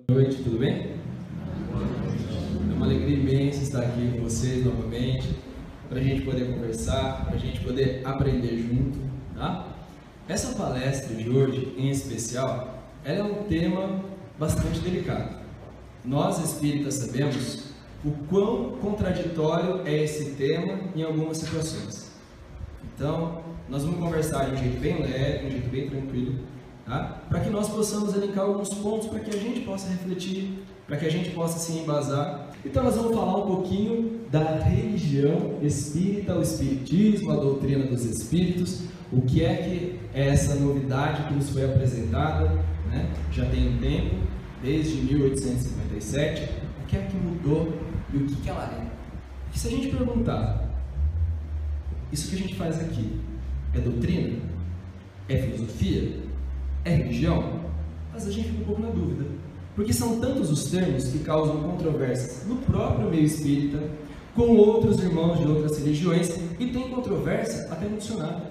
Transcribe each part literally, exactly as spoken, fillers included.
Boa noite, tudo bem? É uma alegria imensa estar aqui com vocês novamente, para a gente poder conversar, para a gente poder aprender junto, tá? Essa palestra de hoje, em especial, ela é um tema bastante delicado. Nós espíritas sabemos o quão contraditório é esse tema em algumas situações. Então, nós vamos conversar de um jeito bem leve, de um jeito bem tranquilo, tá? Para que nós possamos elencar alguns pontos para que a gente possa refletir, para que a gente possa se embasar. Então nós vamos falar um pouquinho da religião espírita, o espiritismo, a doutrina dos espíritos, o que é que é essa novidade que nos foi apresentada, né? Já tem um tempo, desde mil oitocentos e cinquenta e sete, o que é que mudou e o que, que ela é. Porque se a gente perguntar, isso que a gente faz aqui é doutrina? É filosofia? É religião? Mas a gente fica um pouco na dúvida, porque são tantos os termos que causam controvérsias no próprio meio espírita, com outros irmãos de outras religiões, e tem controvérsia até no dicionário.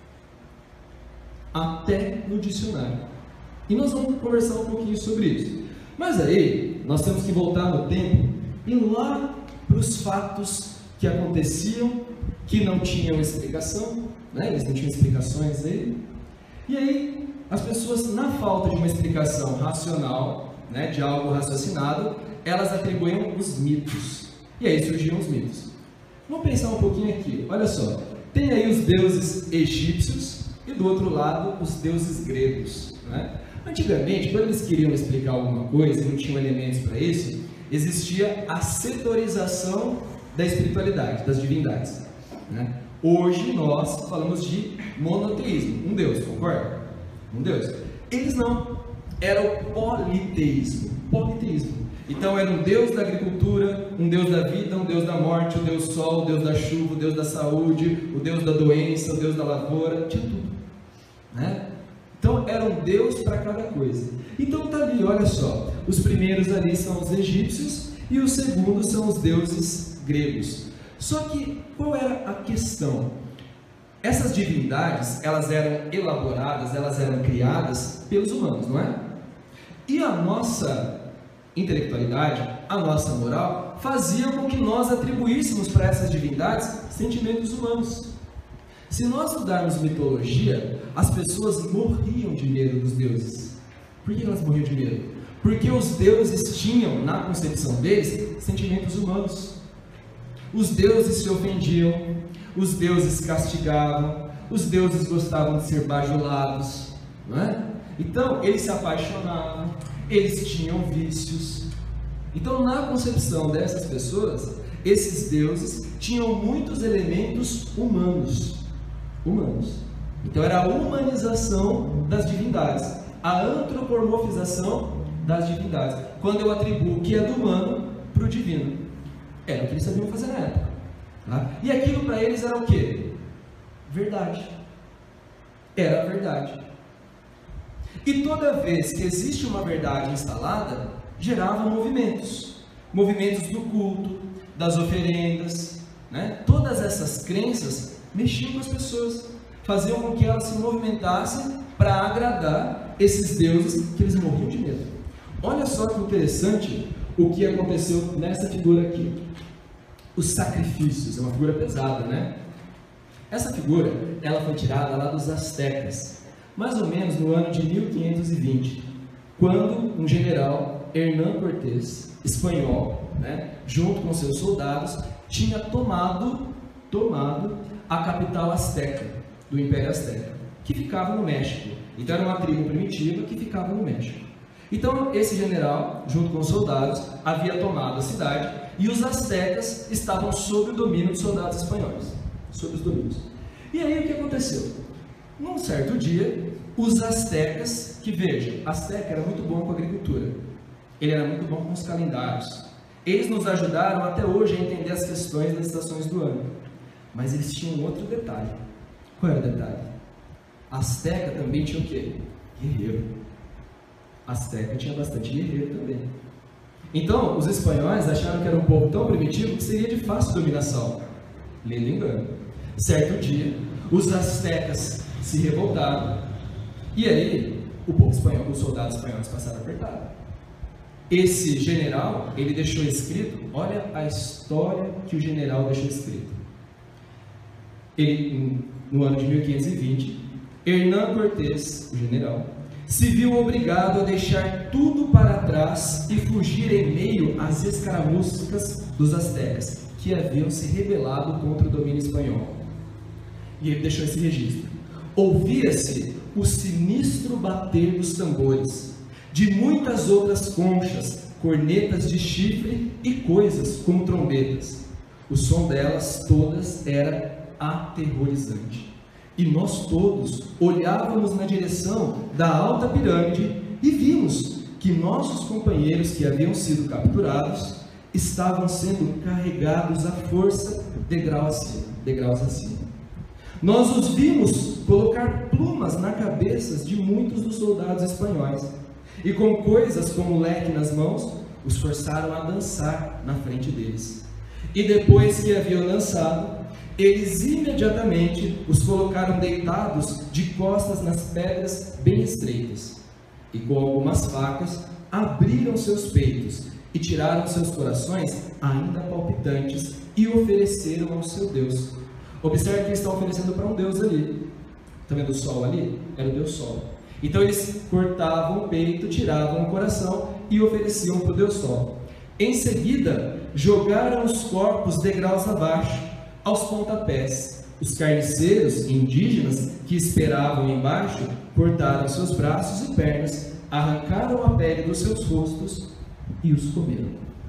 Até no dicionário. E nós vamos conversar um pouquinho sobre isso. Mas aí, nós temos que voltar no tempo e lá para os fatos que aconteciam, que não tinham explicação, né? Eles não tinham explicações aí. E aí, as pessoas, na falta de uma explicação racional, né, de algo raciocinado, elas atribuíam os mitos. E aí surgiam os mitos. Vamos pensar um pouquinho aqui. Olha só, tem aí os deuses egípcios e do outro lado os deuses gregos, né? Antigamente, quando eles queriam explicar alguma coisa e não tinham elementos para isso, existia a setorização da espiritualidade, das divindades, né? Hoje nós falamos de monoteísmo, um Deus, concorda? Um Deus. Eles não, era o politeísmo, politeísmo. Então era um Deus da agricultura, um Deus da vida, um Deus da morte, o Deus sol, o Deus da chuva, o Deus da saúde, o Deus da doença, o Deus da lavoura, tinha tudo, né? Então era um Deus para cada coisa. Então tá ali, olha só, os primeiros ali são os egípcios e os segundos são os deuses gregos. Só que qual era a questão? Essas divindades, elas eram elaboradas, elas eram criadas pelos humanos, não é? E a nossa intelectualidade, a nossa moral, fazia com que nós atribuíssemos para essas divindades sentimentos humanos. Se nós estudarmos mitologia, as pessoas morriam de medo dos deuses. Por que elas morriam de medo? Porque os deuses tinham, na concepção deles, sentimentos humanos. Os deuses se ofendiam, os deuses castigavam, os deuses gostavam de ser bajulados, não é? Então, eles se apaixonavam, eles tinham vícios. Então, na concepção dessas pessoas, esses deuses tinham muitos elementos humanos. Humanos. Então, era a humanização das divindades, a antropomorfização das divindades. Quando eu atribuo o que é do humano para o divino. Era o que eles sabiam fazer na época. Tá? E aquilo para eles era o quê? Verdade. Era a verdade. E toda vez que existe uma verdade instalada, gerava movimentos. Movimentos do culto, das oferendas, né? Todas essas crenças mexiam com as pessoas, faziam com que elas se movimentassem para agradar esses deuses que eles morriam de medo. Olha só que interessante o que aconteceu nessa figura aqui. Os sacrifícios, é uma figura pesada, né? Essa figura, ela foi tirada lá dos astecas, mais ou menos no ano de mil quinhentos e vinte, quando um general, Hernán Cortés, espanhol, né, junto com seus soldados, tinha tomado, tomado a capital asteca, do Império Azteca, que ficava no México. Então era uma tribo primitiva que ficava no México. Então esse general, junto com os soldados, havia tomado a cidade e os astecas estavam sob o domínio dos soldados espanhóis, sob os domínios. E aí o que aconteceu? Num certo dia, os astecas, que veja, Azteca era muito bom com a agricultura, ele era muito bom com os calendários, eles nos ajudaram até hoje a entender as questões das estações do ano, mas eles tinham outro detalhe. Qual era o detalhe? Azteca também tinha o quê? Guerreiro. Azteca tinha bastante guerreiro também. Então, os espanhóis acharam que era um povo tão primitivo que seria de fácil dominação. Lendo engano. Certo dia, os astecas se revoltaram, e aí o povo espanhol, os soldados espanhóis passaram apertado. esse general, ele deixou escrito, olha a história que o general deixou escrito. Ele, no ano de mil quinhentos e vinte, Hernán Cortés, o general, se viu obrigado a deixar tudo para trás e fugir em meio às escaramuças dos astecas, que haviam se rebelado contra o domínio espanhol. E ele deixou esse registro. Ouvia-se o sinistro bater dos tambores, de muitas outras conchas, cornetas de chifre e coisas como trombetas. O som delas todas era aterrorizante. E nós todos olhávamos na direção da alta pirâmide e vimos que nossos companheiros que haviam sido capturados estavam sendo carregados à força degrau acima, degraus acima. Nós os vimos colocar plumas na cabeça de muitos dos soldados espanhóis e com coisas como leque nas mãos, os forçaram a dançar na frente deles. E depois que haviam dançado, eles imediatamente os colocaram deitados de costas nas pedras bem estreitas, e com algumas facas abriram seus peitos e tiraram seus corações ainda palpitantes e ofereceram ao seu Deus. Observe que eles estão oferecendo para um Deus ali. Está vendo o sol ali? Era o Deus Sol. Então eles cortavam o peito, tiravam o coração e ofereciam para o Deus Sol. Em seguida, jogaram os corpos degraus abaixo, aos pontapés. Os carniceiros indígenas que esperavam embaixo cortaram seus braços e pernas, arrancaram a pele dos seus rostos e os comeram.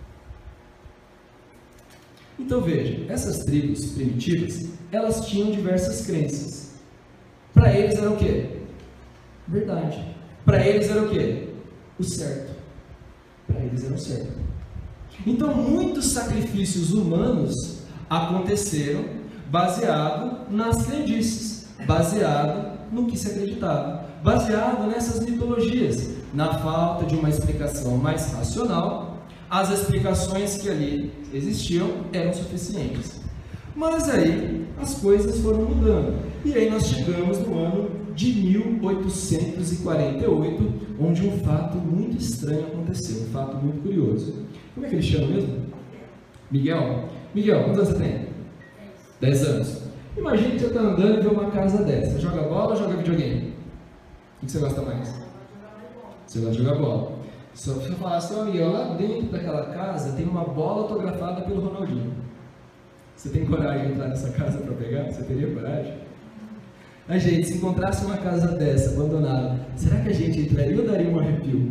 Então veja, essas tribos primitivas, elas tinham diversas crenças. Para eles era o quê? Verdade. Para eles era o quê? O certo. Para eles era o certo. Então muitos sacrifícios humanos aconteceram baseado nas crendices, baseado no que se acreditava, baseado nessas mitologias, na falta de uma explicação mais racional. As explicações que ali existiam eram suficientes. Mas aí as coisas foram mudando, e aí nós chegamos no ano de mil oitocentos e quarenta e oito, onde um fato muito estranho aconteceu, um fato muito curioso. Como é que ele chama mesmo? Miguel? Miguel, quantos anos você tem? dez anos. Imagina que você está andando e vê uma casa dessa. Você joga bola ou joga videogame? O que você gosta mais? Você gosta de jogar bola. Só para falar assim, Miguel, lá dentro daquela casa tem uma bola autografada pelo Ronaldinho. Você tem coragem de entrar nessa casa para pegar? Você teria coragem? A gente, se encontrasse uma casa dessa, abandonada, será que a gente entraria ou daria um arrepio?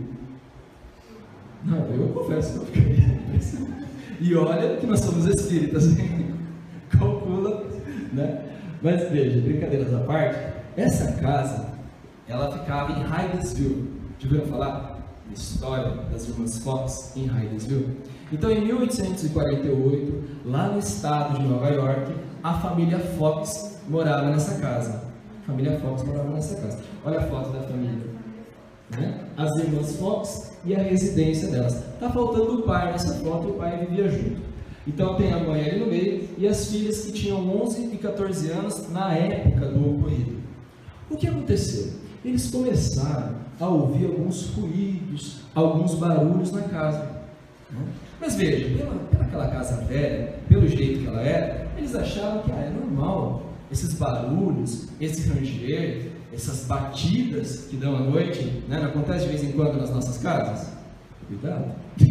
Não, eu confesso que eu ficaria. E olha que nós somos espíritas, calcula, né? Mas veja, brincadeiras à parte, essa casa, ela ficava em Hydesville. Já ouviram falar? História das irmãs Fox em Hydesville. Então, em mil oitocentos e quarenta e oito, lá no estado de Nova York, a família Fox morava nessa casa. A família Fox morava nessa casa. Olha a foto da família, né? As irmãs Fox e a residência delas. Está faltando o pai nessa foto, o pai vivia junto. Então tem a mãe ali no meio e as filhas que tinham onze e quatorze anos na época do ocorrido. O que aconteceu? Eles começaram a ouvir alguns ruídos, alguns barulhos na casa. Mas veja, pela, pela aquela casa velha, pelo jeito que ela era, eles achavam que ah, é normal esses barulhos, esse ranger, essas batidas que dão à noite, né? Não acontece de vez em quando nas nossas casas? Cuidado.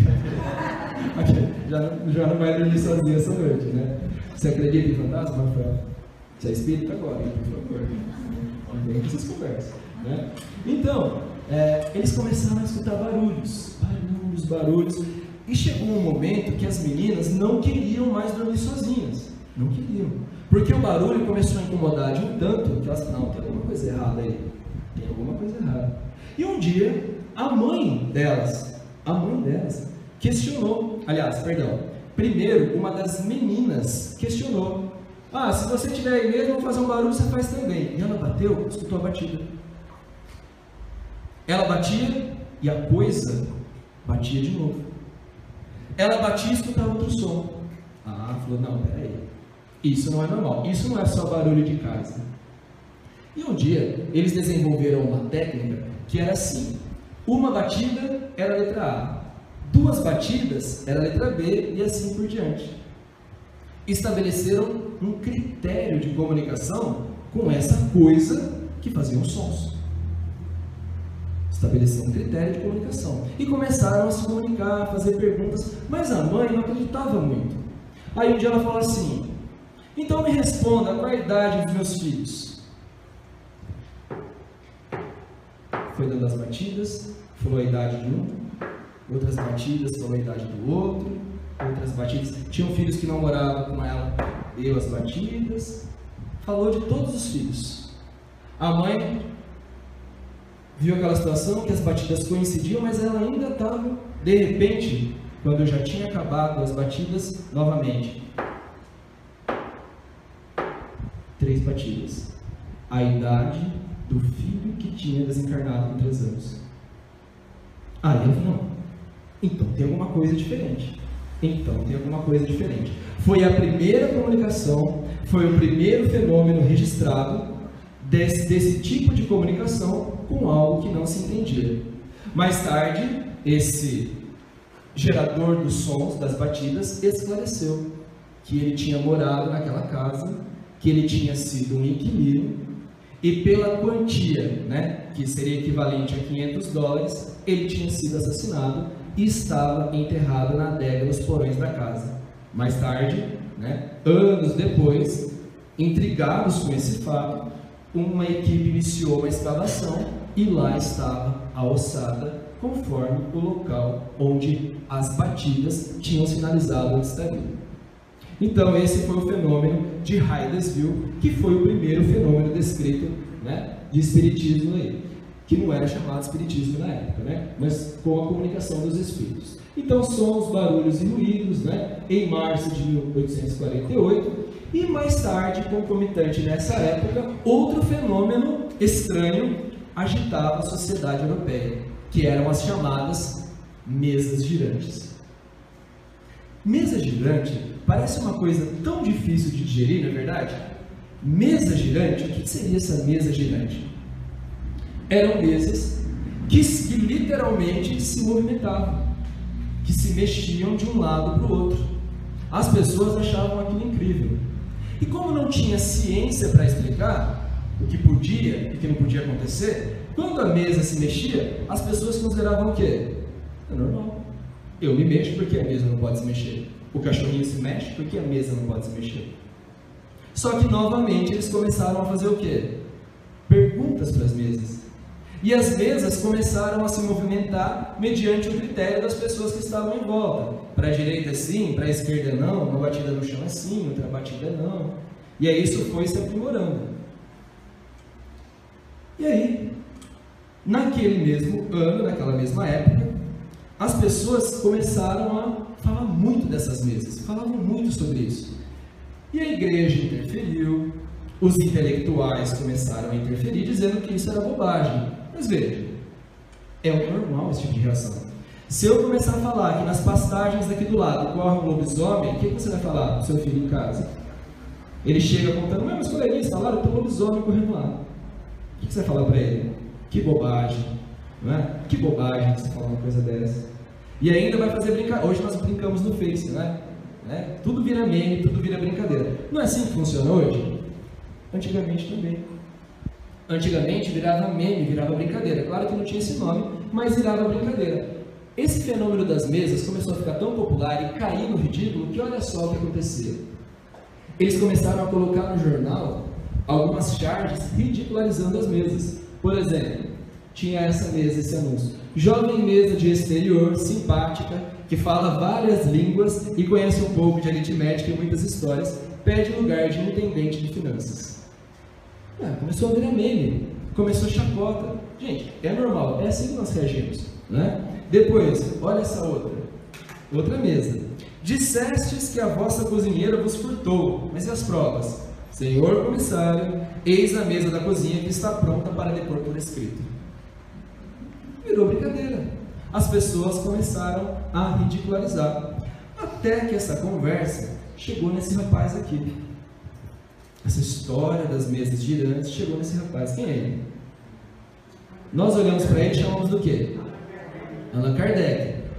já, já não vai dormir sozinho essa noite, né? Você acredita em fantasma, Rafael? Você é espírita agora, hein? Por favor. Não tem essas conversas, né? Então, é, eles começaram a escutar barulhos, barulhos, barulhos, e chegou um momento que as meninas não queriam mais dormir sozinhas, não queriam, porque o barulho começou a incomodar de um tanto, que elas falaram, não, tem alguma coisa errada aí, tem alguma coisa errada. E um dia, a mãe delas, a mãe delas, questionou, aliás, perdão, primeiro, uma das meninas questionou, ah, se você tiver aí mesmo, vamos fazer um barulho, você faz também. E ela bateu, escutou a batida. Ela batia e a coisa batia de novo. Ela batia e escutava outro som. Ah, falou, não, peraí, isso não é normal, isso não é só barulho de casa. E um dia, eles desenvolveram uma técnica que era assim, uma batida era a letra A, duas batidas era a letra B e assim por diante. Estabeleceram um critério de comunicação com essa coisa que fazia os sons. Estabeleceram um critério de comunicação e começaram a se comunicar, a fazer perguntas, mas a mãe não acreditava muito. Aí um dia ela falou assim: então me responda, qual a idade dos meus filhos? Foi dando as batidas, falou a idade de um, outras batidas, falou a idade do outro, outras batidas. Tinham filhos que não moravam com ela, deu as batidas, falou de todos os filhos. A mãe viu aquela situação que as batidas coincidiam, mas ela ainda estava, de repente, quando eu já tinha acabado as batidas, novamente. Três batidas. A idade do filho que tinha desencarnado com três anos. Aí ela falou: não, então tem alguma coisa diferente. Então tem alguma coisa diferente. Foi a primeira comunicação, foi o primeiro fenômeno registrado desse, desse tipo de comunicação com algo que não se entendia. Mais tarde, esse gerador dos sons, das batidas, esclareceu que ele tinha morado naquela casa, que ele tinha sido um inquilino, e pela quantia, né, que seria equivalente a quinhentos dólares, ele tinha sido assassinado e estava enterrado na adega nos porões da casa. Mais tarde, né, anos depois, intrigados com esse fato, uma equipe iniciou uma escavação e lá estava a ossada, conforme o local onde as batidas tinham sinalizado onde estaria. Então esse foi o fenômeno de Hydesville, que foi o primeiro fenômeno descrito, né, de espiritismo aí, que não era chamado espiritismo na época, né, mas com a comunicação dos espíritos. Então sons, barulhos e ruídos, né, em março de mil oitocentos e quarenta e oito, e mais tarde, concomitante nessa época, outro fenômeno estranho agitava a sociedade europeia, que eram as chamadas mesas girantes. Mesa girante parece uma coisa tão difícil de digerir, não é verdade? Mesa girante, o que seria essa mesa girante? Eram mesas que, que literalmente se movimentavam, que se mexiam de um lado para o outro. As pessoas achavam aquilo incrível. E como não tinha ciência para explicar o que podia e o que não podia acontecer, quando a mesa se mexia, as pessoas consideravam o quê? É normal. Eu me mexo porque a mesa não pode se mexer. O cachorrinho se mexe porque a mesa não pode se mexer. Só que novamente eles começaram a fazer o quê? Perguntas para as mesas. E as mesas começaram a se movimentar mediante o critério das pessoas que estavam em volta. Para a direita sim, para a esquerda não, uma batida no chão é sim, outra batida não. E aí isso foi se aprimorando. E aí, naquele mesmo ano, naquela mesma época, as pessoas começaram a falar muito dessas mesas, falavam muito sobre isso. E a igreja interferiu, os intelectuais começaram a interferir, dizendo que isso era bobagem. Mas veja, é o normal esse tipo de reação. Se eu começar a falar que nas pastagens daqui do lado corre um lobisomem, o que você vai falar para o seu filho em casa? Ele chega contando: meus coleguinhas falaram que tem um lobisomem correndo lá. O que você vai falar para ele? Que bobagem, não é? Que bobagem você falar uma coisa dessa. E ainda vai fazer brincadeira. Hoje nós brincamos no Face, não é? Né? Tudo vira meme, tudo vira brincadeira. Não é assim que funciona hoje? Antigamente também. Antigamente virava meme, virava brincadeira. Claro que não tinha esse nome, mas virava brincadeira. Esse fenômeno das mesas começou a ficar tão popular e cair no ridículo que olha só o que aconteceu. Eles começaram a colocar no jornal algumas charges ridicularizando as mesas. Por exemplo, tinha essa mesa, esse anúncio: jovem mesa de exterior, simpática, que fala várias línguas e conhece um pouco de aritmética e muitas histórias, pede lugar de intendente de finanças. Ah, começou a virar meme, começou chacota. Gente, é normal, é assim que nós reagimos, né? Depois, olha essa outra, outra mesa: dissestes que a vossa cozinheira vos furtou, mas e as provas? Senhor comissário, eis a mesa da cozinha que está pronta para depor por escrito. Virou brincadeira. As pessoas começaram a ridicularizar, até que essa conversa chegou nesse rapaz aqui. Essa história das mesas girantes chegou nesse rapaz. Quem é ele? Nós olhamos para ele e chamamos do quê? Allan Kardec.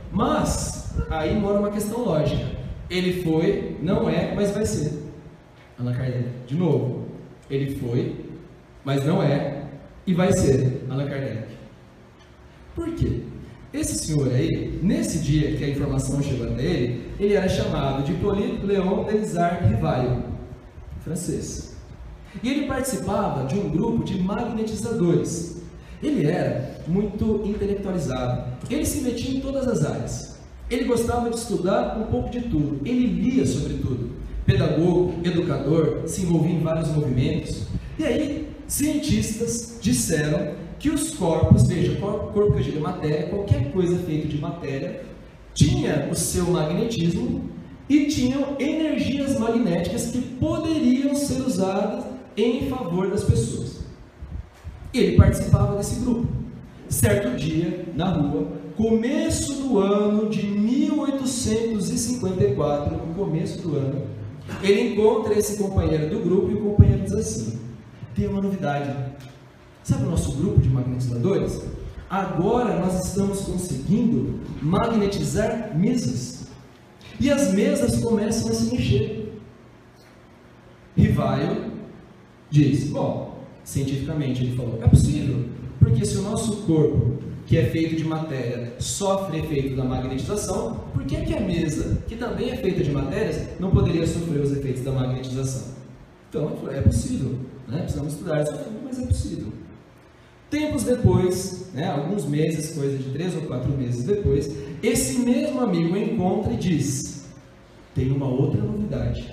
Mas, aí mora uma questão lógica. Ele foi, não é, mas vai ser. Allan Kardec. De novo. Ele foi, mas não é, e vai ser. Allan Kardec. Por quê? Esse senhor aí, nesse dia que a informação chegou até ele, ele era chamado de Hippolyte Léon Delisard Rivail, francês. E ele participava de um grupo de magnetizadores. Ele era muito intelectualizado. Ele se metia em todas as áreas. Ele gostava de estudar um pouco de tudo. Ele lia sobre tudo. Pedagogo, educador, se envolvia em vários movimentos. E aí, cientistas disseram que os corpos, veja, corpo, corpo que eu digo matéria, qualquer coisa feita de matéria, tinha o seu magnetismo e tinham energias magnéticas que poderiam ser usadas em favor das pessoas. Ele participava desse grupo. Certo dia, na rua, começo do ano de mil oitocentos e cinquenta e quatro, no começo do ano, ele encontra esse companheiro do grupo e o companheiro diz assim: tem uma novidade. Sabe o nosso grupo de magnetizadores? Agora nós estamos conseguindo magnetizar mesas. E as mesas começam a se mexer. Rivail diz: bom, cientificamente ele falou, é possível, porque se o nosso corpo, que é feito de matéria, sofre efeito da magnetização, por que que a mesa, que também é feita de matérias, não poderia sofrer os efeitos da magnetização? Então ele falou, é possível, né? Precisamos estudar isso, mas é possível. Tempos depois, né, alguns meses, coisa de três ou quatro meses depois, esse mesmo amigo encontra e diz: tem uma outra novidade.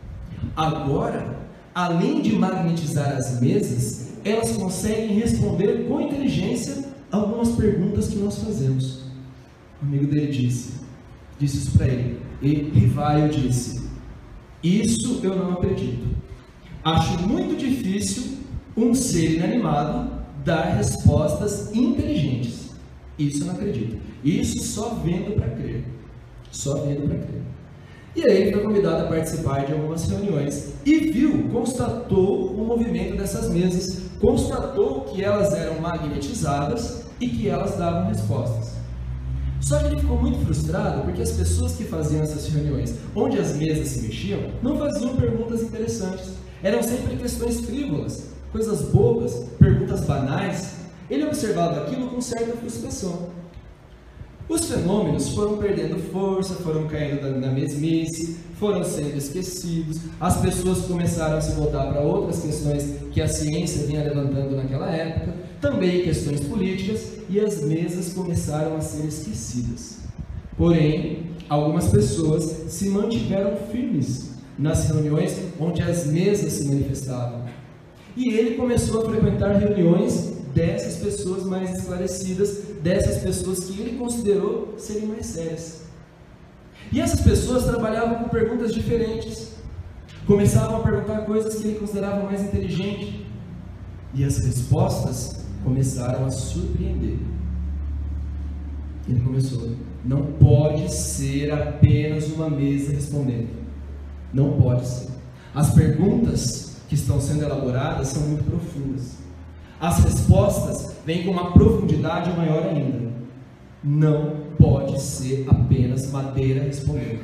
Agora, além de magnetizar as mesas, elas conseguem responder com inteligência algumas perguntas que nós fazemos. O amigo dele disse, disse isso para ele. E Rivail disse: isso eu não acredito. Acho muito difícil um ser inanimado dar respostas inteligentes. Isso eu não acredito. Isso só vendo para crer. Só vendo para crer. E aí ele foi convidado a participar de algumas reuniões e viu, constatou o movimento dessas mesas, constatou que elas eram magnetizadas e que elas davam respostas. Só que ele ficou muito frustrado porque as pessoas que faziam essas reuniões, onde as mesas se mexiam, não faziam perguntas interessantes. Eram sempre questões frívolas, coisas bobas, perguntas banais. Ele observava aquilo com certa frustração. Os fenômenos foram perdendo força, foram caindo na mesmice, foram sendo esquecidos, as pessoas começaram a se voltar para outras questões que a ciência vinha levantando naquela época, também questões políticas, e as mesas começaram a ser esquecidas. Porém, algumas pessoas se mantiveram firmes nas reuniões onde as mesas se manifestavam. E ele começou a frequentar reuniões dessas pessoas mais esclarecidas, dessas pessoas que ele considerou serem mais sérias. E essas pessoas trabalhavam com perguntas diferentes, começavam a perguntar coisas que ele considerava mais inteligentes, e as respostas começaram a surpreender. Ele começou: não pode ser apenas uma mesa respondendo, não pode ser. As perguntas que estão sendo elaboradas são muito profundas. As respostas vêm com uma profundidade maior ainda. Não pode ser apenas madeira respondendo.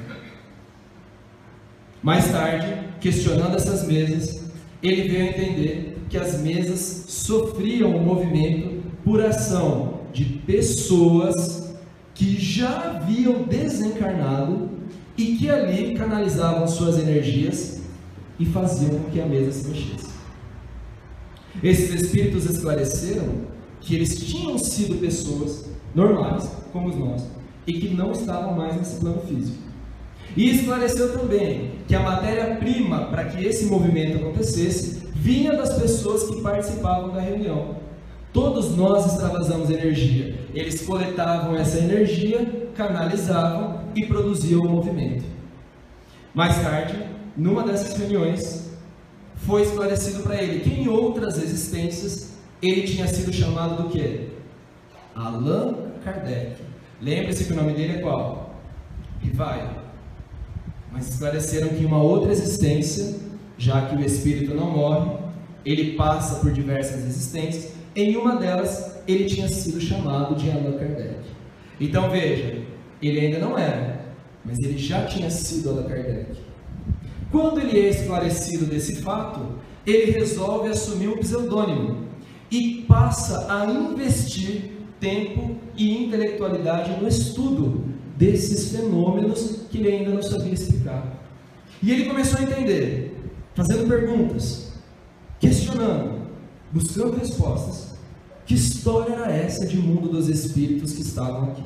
Mais tarde, questionando essas mesas, ele veio a entender que as mesas sofriam um movimento por ação de pessoas que já haviam desencarnado e que ali canalizavam suas energias e faziam com que a mesa se mexesse. Esses espíritos esclareceram que eles tinham sido pessoas normais, como nós, e que não estavam mais nesse plano físico. E esclareceu também que a matéria-prima para que esse movimento acontecesse vinha das pessoas que participavam da reunião. Todos nós extravasamos energia. Eles coletavam essa energia, canalizavam e produziam o movimento. Mais tarde, numa dessas reuniões, foi esclarecido para ele que em outras existências ele tinha sido chamado do quê? Allan Kardec. Lembre-se que o nome dele é qual? Rivail. Mas esclareceram que em uma outra existência, já que o espírito não morre, ele passa por diversas existências, em uma delas ele tinha sido chamado de Allan Kardec. Então veja, ele ainda não era, mas ele já tinha sido Allan Kardec. Quando ele é esclarecido desse fato, ele resolve assumir um pseudônimo e passa a investir tempo e intelectualidade no estudo desses fenômenos que ele ainda não sabia explicar. E ele começou a entender, fazendo perguntas, questionando, buscando respostas. Que história era essa de mundo dos espíritos que estavam aqui?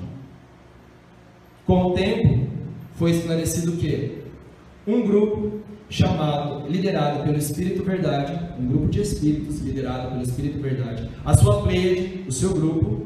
Com o tempo, foi esclarecido que um grupo chamado, liderado pelo Espírito Verdade, um grupo de espíritos liderado pelo Espírito Verdade, a sua pleiade, o seu grupo,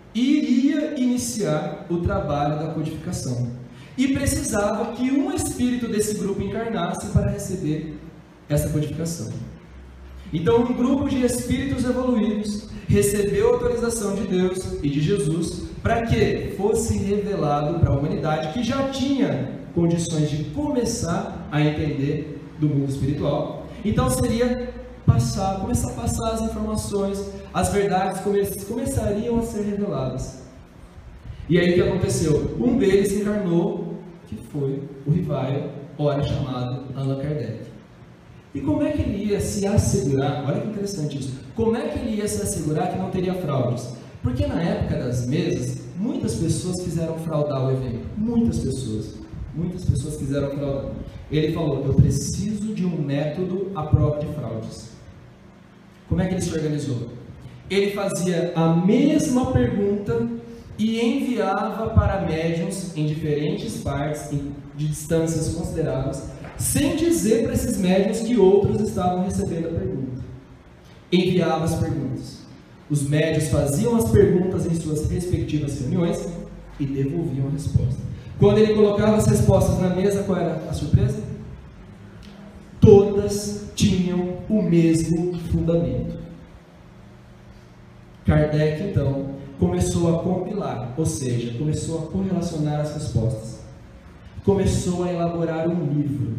iria iniciar o trabalho da codificação. E precisava que um espírito desse grupo encarnasse para receber essa codificação. Então, um grupo de espíritos evoluídos recebeu a autorização de Deus e de Jesus para que fosse revelado para a humanidade, que já tinha condições de começar a entender do mundo espiritual. Então seria passar, começar a passar as informações, as verdades come, começariam a ser reveladas. E aí o que aconteceu? Um deles encarnou, que foi o Rivaio, ora chamado Allan Kardec. E como é que ele ia se assegurar, olha que interessante isso, como é que ele ia se assegurar que não teria fraudes? Porque na época das mesas, muitas pessoas quiseram fraudar o evento, muitas pessoas, muitas pessoas quiseram fraudar. Ele falou, eu preciso de um método à prova de fraudes. Como é que ele se organizou? Ele fazia a mesma pergunta e enviava para médiuns em diferentes partes, de distâncias consideráveis, sem dizer para esses médiuns que outros estavam recebendo a pergunta. Enviava as perguntas. Os médiuns faziam as perguntas em suas respectivas reuniões e devolviam a resposta. Quando ele colocava as respostas na mesa, qual era a surpresa? Todas tinham o mesmo fundamento. Kardec, então, começou a compilar, ou seja, começou a correlacionar as respostas. Começou a elaborar um livro.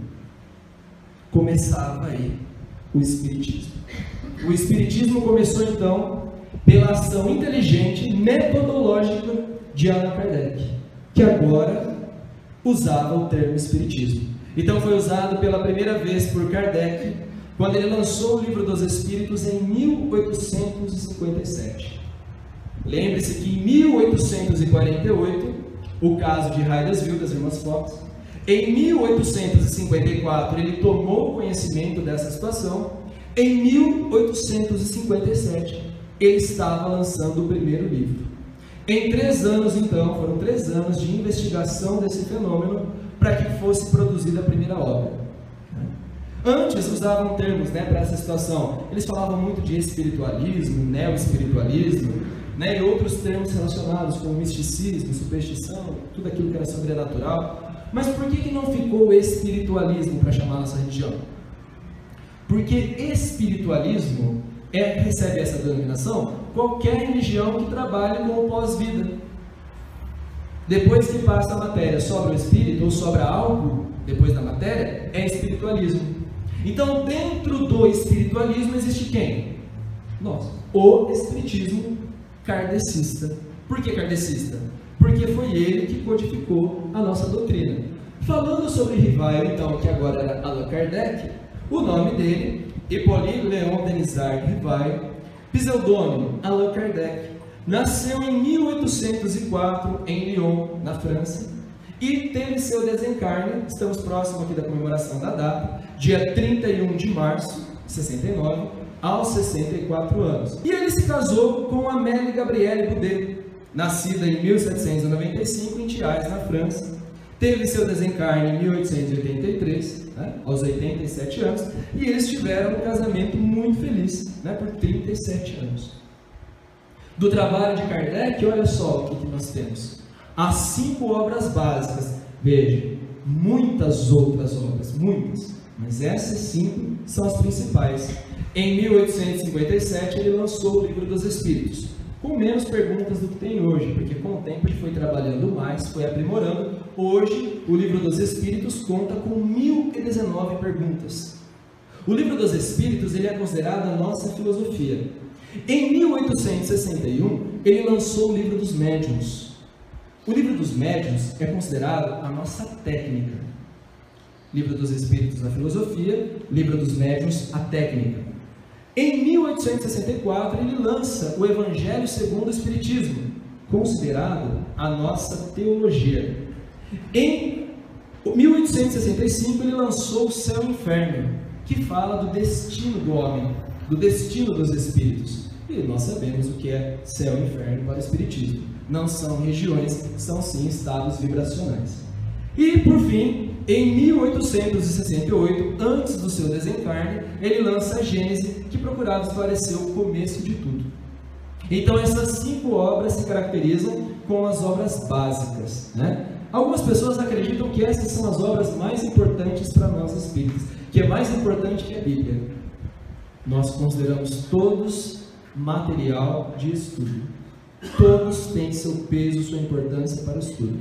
Começava aí o Espiritismo. O Espiritismo começou, então, pela ação inteligente, metodológica de Allan Kardec, que agora usava o termo Espiritismo. Então foi usado pela primeira vez por Kardec, quando ele lançou o Livro dos Espíritos em mil oitocentos e cinquenta e sete. Lembre-se que em mil oitocentos e quarenta e oito, o caso de Hydesville, das irmãs Fox, em mil oitocentos e cinquenta e quatro ele tomou conhecimento dessa situação, em mil oitocentos e cinquenta e sete ele estava lançando o primeiro livro. Em três anos, então, foram três anos de investigação desse fenômeno para que fosse produzida a primeira obra. Antes usavam termos, né, para essa situação, eles falavam muito de espiritualismo, neo-espiritualismo, né, e outros termos relacionados com misticismo, superstição, tudo aquilo que era sobrenatural. Mas por que, que não ficou espiritualismo para chamar a nossa religião? Porque espiritualismo é, recebe essa denominação qualquer religião que trabalhe com o pós-vida. Depois que passa a matéria, sobra o espírito ou sobra algo depois da matéria, é espiritualismo. Então, dentro do espiritualismo existe quem? Nós. O espiritismo kardecista. Por que kardecista? Porque foi ele que codificou a nossa doutrina. Falando sobre Rivaio, então, que agora era Allan Kardec, o nome dele, Hippolyte Léon Denisard Rivaio, pseudônimo Allan Kardec, nasceu em mil oitocentos e quatro em Lyon, na França, e teve seu desencarne, estamos próximos aqui da comemoração da data, dia trinta e um de março de sessenta e nove, aos sessenta e quatro anos. E ele se casou com Amélie Gabrielle Boudet, nascida em mil setecentos e noventa e cinco em Thiers, na França. Teve seu desencarne em mil oitocentos e oitenta e três, né, aos oitenta e sete anos, e eles tiveram um casamento muito feliz, né, por trinta e sete anos. Do trabalho de Kardec, olha só o que, que nós temos. As cinco obras básicas, veja, muitas outras obras, muitas, mas essas cinco são as principais. Em mil oitocentos e cinquenta e sete ele lançou o Livro dos Espíritos, com menos perguntas do que tem hoje, porque com o tempo ele foi trabalhando mais, foi aprimorando. Hoje, o Livro dos Espíritos conta com mil e dezenove perguntas. O Livro dos Espíritos ele é considerado a nossa filosofia. Em mil oitocentos e sessenta e um, ele lançou o Livro dos Médiuns. O livro dos médiuns é considerado a nossa técnica. Livro dos Espíritos, a filosofia, livro dos médiuns, a técnica. Em mil oitocentos e sessenta e quatro, ele lança o Evangelho segundo o Espiritismo, considerado a nossa teologia. Em mil oitocentos e sessenta e cinco, ele lançou o Céu e o Inferno, que fala do destino do homem, do destino dos espíritos. E nós sabemos o que é céu e inferno para o Espiritismo. Não são regiões, são sim estados vibracionais. E, por fim, em mil oitocentos e sessenta e oito, antes do seu desencarne, ele lança a Gênese, que procurava esclarecer o começo de tudo. Então, essas cinco obras se caracterizam com as obras básicas, né? Algumas pessoas acreditam que essas são as obras mais importantes para nós espíritas, que é mais importante que a Bíblia. Nós consideramos todos material de estudo. Todos têm seu peso, sua importância para o estudo.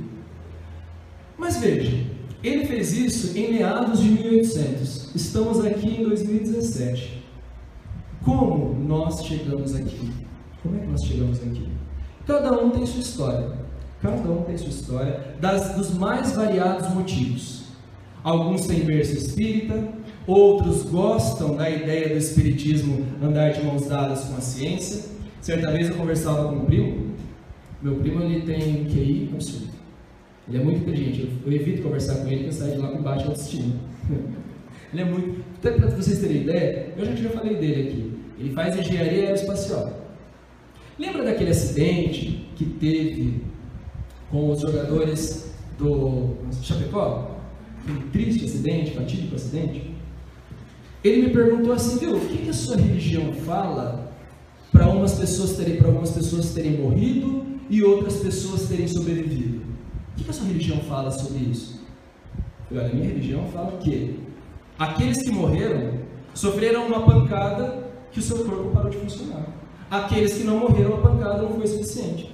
Mas veja, ele fez isso em meados de mil e oitocentos. Estamos aqui em dois mil e dezessete. Como nós chegamos aqui? Como é que nós chegamos aqui? Cada um tem sua história. Cada um tem sua história, das, dos mais variados motivos. Alguns têm berço espírita, outros gostam da ideia do espiritismo andar de mãos dadas com a ciência. Certa vez eu conversava com um primo. Meu primo, ele tem um Q I absurdo. Ele é muito inteligente. Eu, eu evito conversar com ele, porque eu saio de lá com baixa autoestima. Ele é muito... Até para vocês terem ideia, eu já, já falei dele aqui. Ele faz engenharia aeroespacial. Lembra daquele acidente que teve com os jogadores do Chapecó? Um triste acidente, fatídico acidente. Ele me perguntou assim, viu, o que, que a sua religião fala para umas pessoas terem, para algumas pessoas terem morrido e outras pessoas terem sobrevivido? O que, que a sua religião fala sobre isso? Eu falei, olha, a minha religião fala que aqueles que morreram sofreram uma pancada que o seu corpo parou de funcionar. Aqueles que não morreram, a pancada não foi suficiente.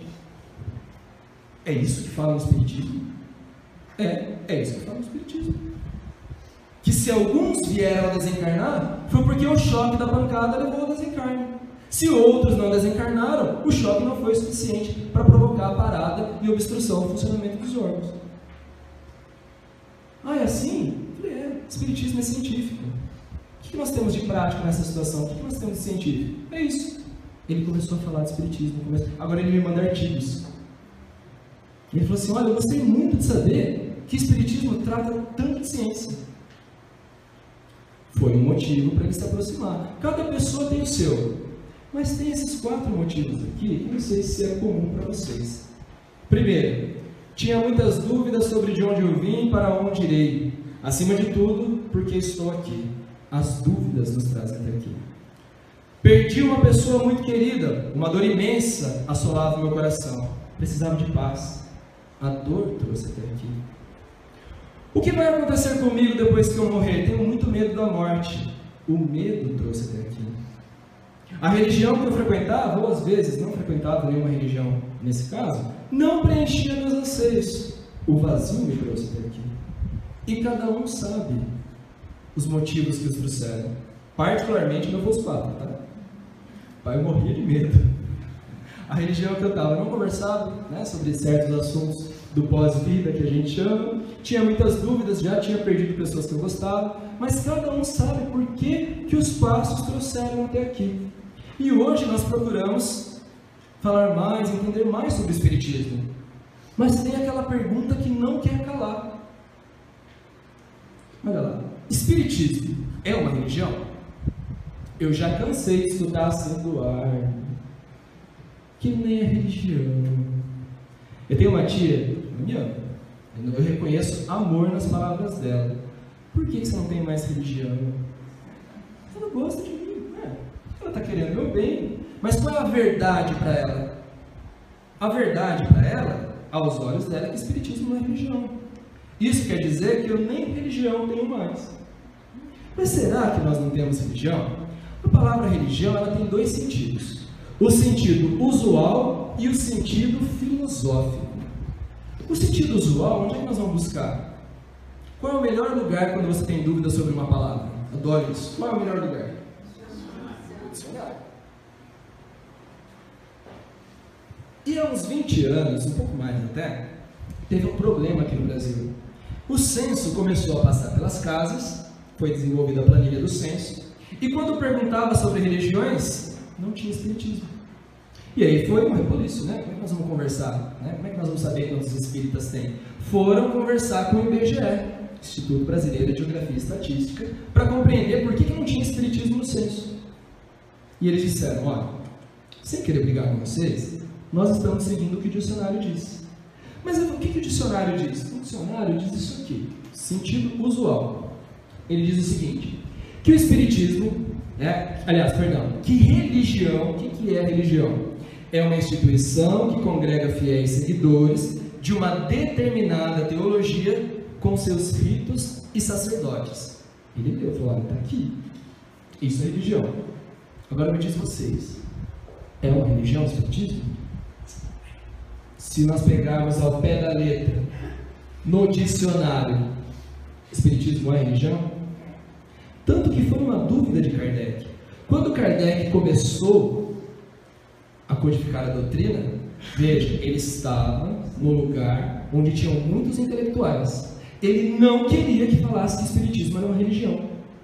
É isso que fala no Espiritismo? É, é isso que fala no Espiritismo. Que se alguns vieram a desencarnar, foi porque o choque da pancada levou ao desencarne. Se outros não desencarnaram, o choque não foi suficiente para provocar a parada e obstrução do funcionamento dos órgãos. Ah, é assim? Eu falei, é, Espiritismo é científico. O que nós temos de prático nessa situação? O que nós temos de científico? É isso. Ele começou a falar de Espiritismo. Começou... Agora ele me manda artigos. Ele falou assim, olha, eu gostei muito de saber que Espiritismo trata tanto de ciência. Foi um motivo para ele se aproximar. Cada pessoa tem o seu. Mas tem esses quatro motivos aqui, que não sei se é comum para vocês. Primeiro, tinha muitas dúvidas sobre de onde eu vim e para onde irei. Acima de tudo, porque estou aqui. As dúvidas nos trazem até aqui. Perdi uma pessoa muito querida, uma dor imensa assolava o meu coração. Precisava de paz. A dor trouxe até aqui. O que vai acontecer comigo depois que eu morrer? Tenho muito medo da morte. O medo trouxe até aqui. A religião que eu frequentava, ou às vezes não frequentava nenhuma religião nesse caso, não preenchia meus anseios. O vazio me trouxe até aqui. E cada um sabe os motivos que os trouxeram. Particularmente meu fosfato, tá? O pai morria de medo. A religião que eu estava não conversava, né, sobre certos assuntos do pós-vida que a gente chama, tinha muitas dúvidas, já tinha perdido pessoas que eu gostava, mas cada um sabe por que, que os passos trouxeram até aqui. E hoje nós procuramos falar mais, entender mais sobre o Espiritismo, mas tem aquela pergunta que não quer calar. Olha lá, Espiritismo é uma religião? Eu já cansei de estudar assim do ar, que nem é religião. Eu tenho uma tia, me ama, eu reconheço amor nas palavras dela. Por que você não tem mais religião? Ela gosta de mim, né? Ela está querendo meu bem, mas qual é a verdade para ela? A verdade para ela, aos olhos dela, é que o Espiritismo não é religião. Isso quer dizer que eu nem religião tenho mais. Mas será que nós não temos religião? A palavra religião, ela tem dois sentidos. O sentido usual e o sentido filosófico. O sentido usual, onde é que nós vamos buscar? Qual é o melhor lugar quando você tem dúvida sobre uma palavra? Adoro isso. Qual é o melhor lugar? Dicionário. E há uns vinte anos, um pouco mais até, teve um problema aqui no Brasil. O censo começou a passar pelas casas, foi desenvolvida a planilha do censo, e quando perguntava sobre religiões, não tinha espiritismo. E aí foi um rebuliço, né? Como é que nós vamos conversar? Né? Como é que nós vamos saber quantos espíritas tem? Foram conversar com o I B G E, Instituto Brasileiro de Geografia e Estatística, para compreender por que, que não tinha espiritismo no censo. E eles disseram, olha, sem querer brigar com vocês, nós estamos seguindo o que o dicionário diz. Mas o que, que o dicionário diz? O dicionário diz isso aqui, sentido usual. Ele diz o seguinte, que o espiritismo, né, aliás, perdão, que religião, o que, que é religião? É uma instituição que congrega fiéis seguidores de uma determinada teologia com seus ritos e sacerdotes. Ele leu, falou, olha, está aqui. Isso é religião. Agora me diz vocês, é uma religião o espiritismo? Se nós pegarmos ao pé da letra, no dicionário, espiritismo é religião? Tanto que foi uma dúvida de Kardec. Quando Kardec começou a codificar a doutrina, veja, ele estava no lugar onde tinham muitos intelectuais. Ele não queria que falasse que o espiritismo era uma religião.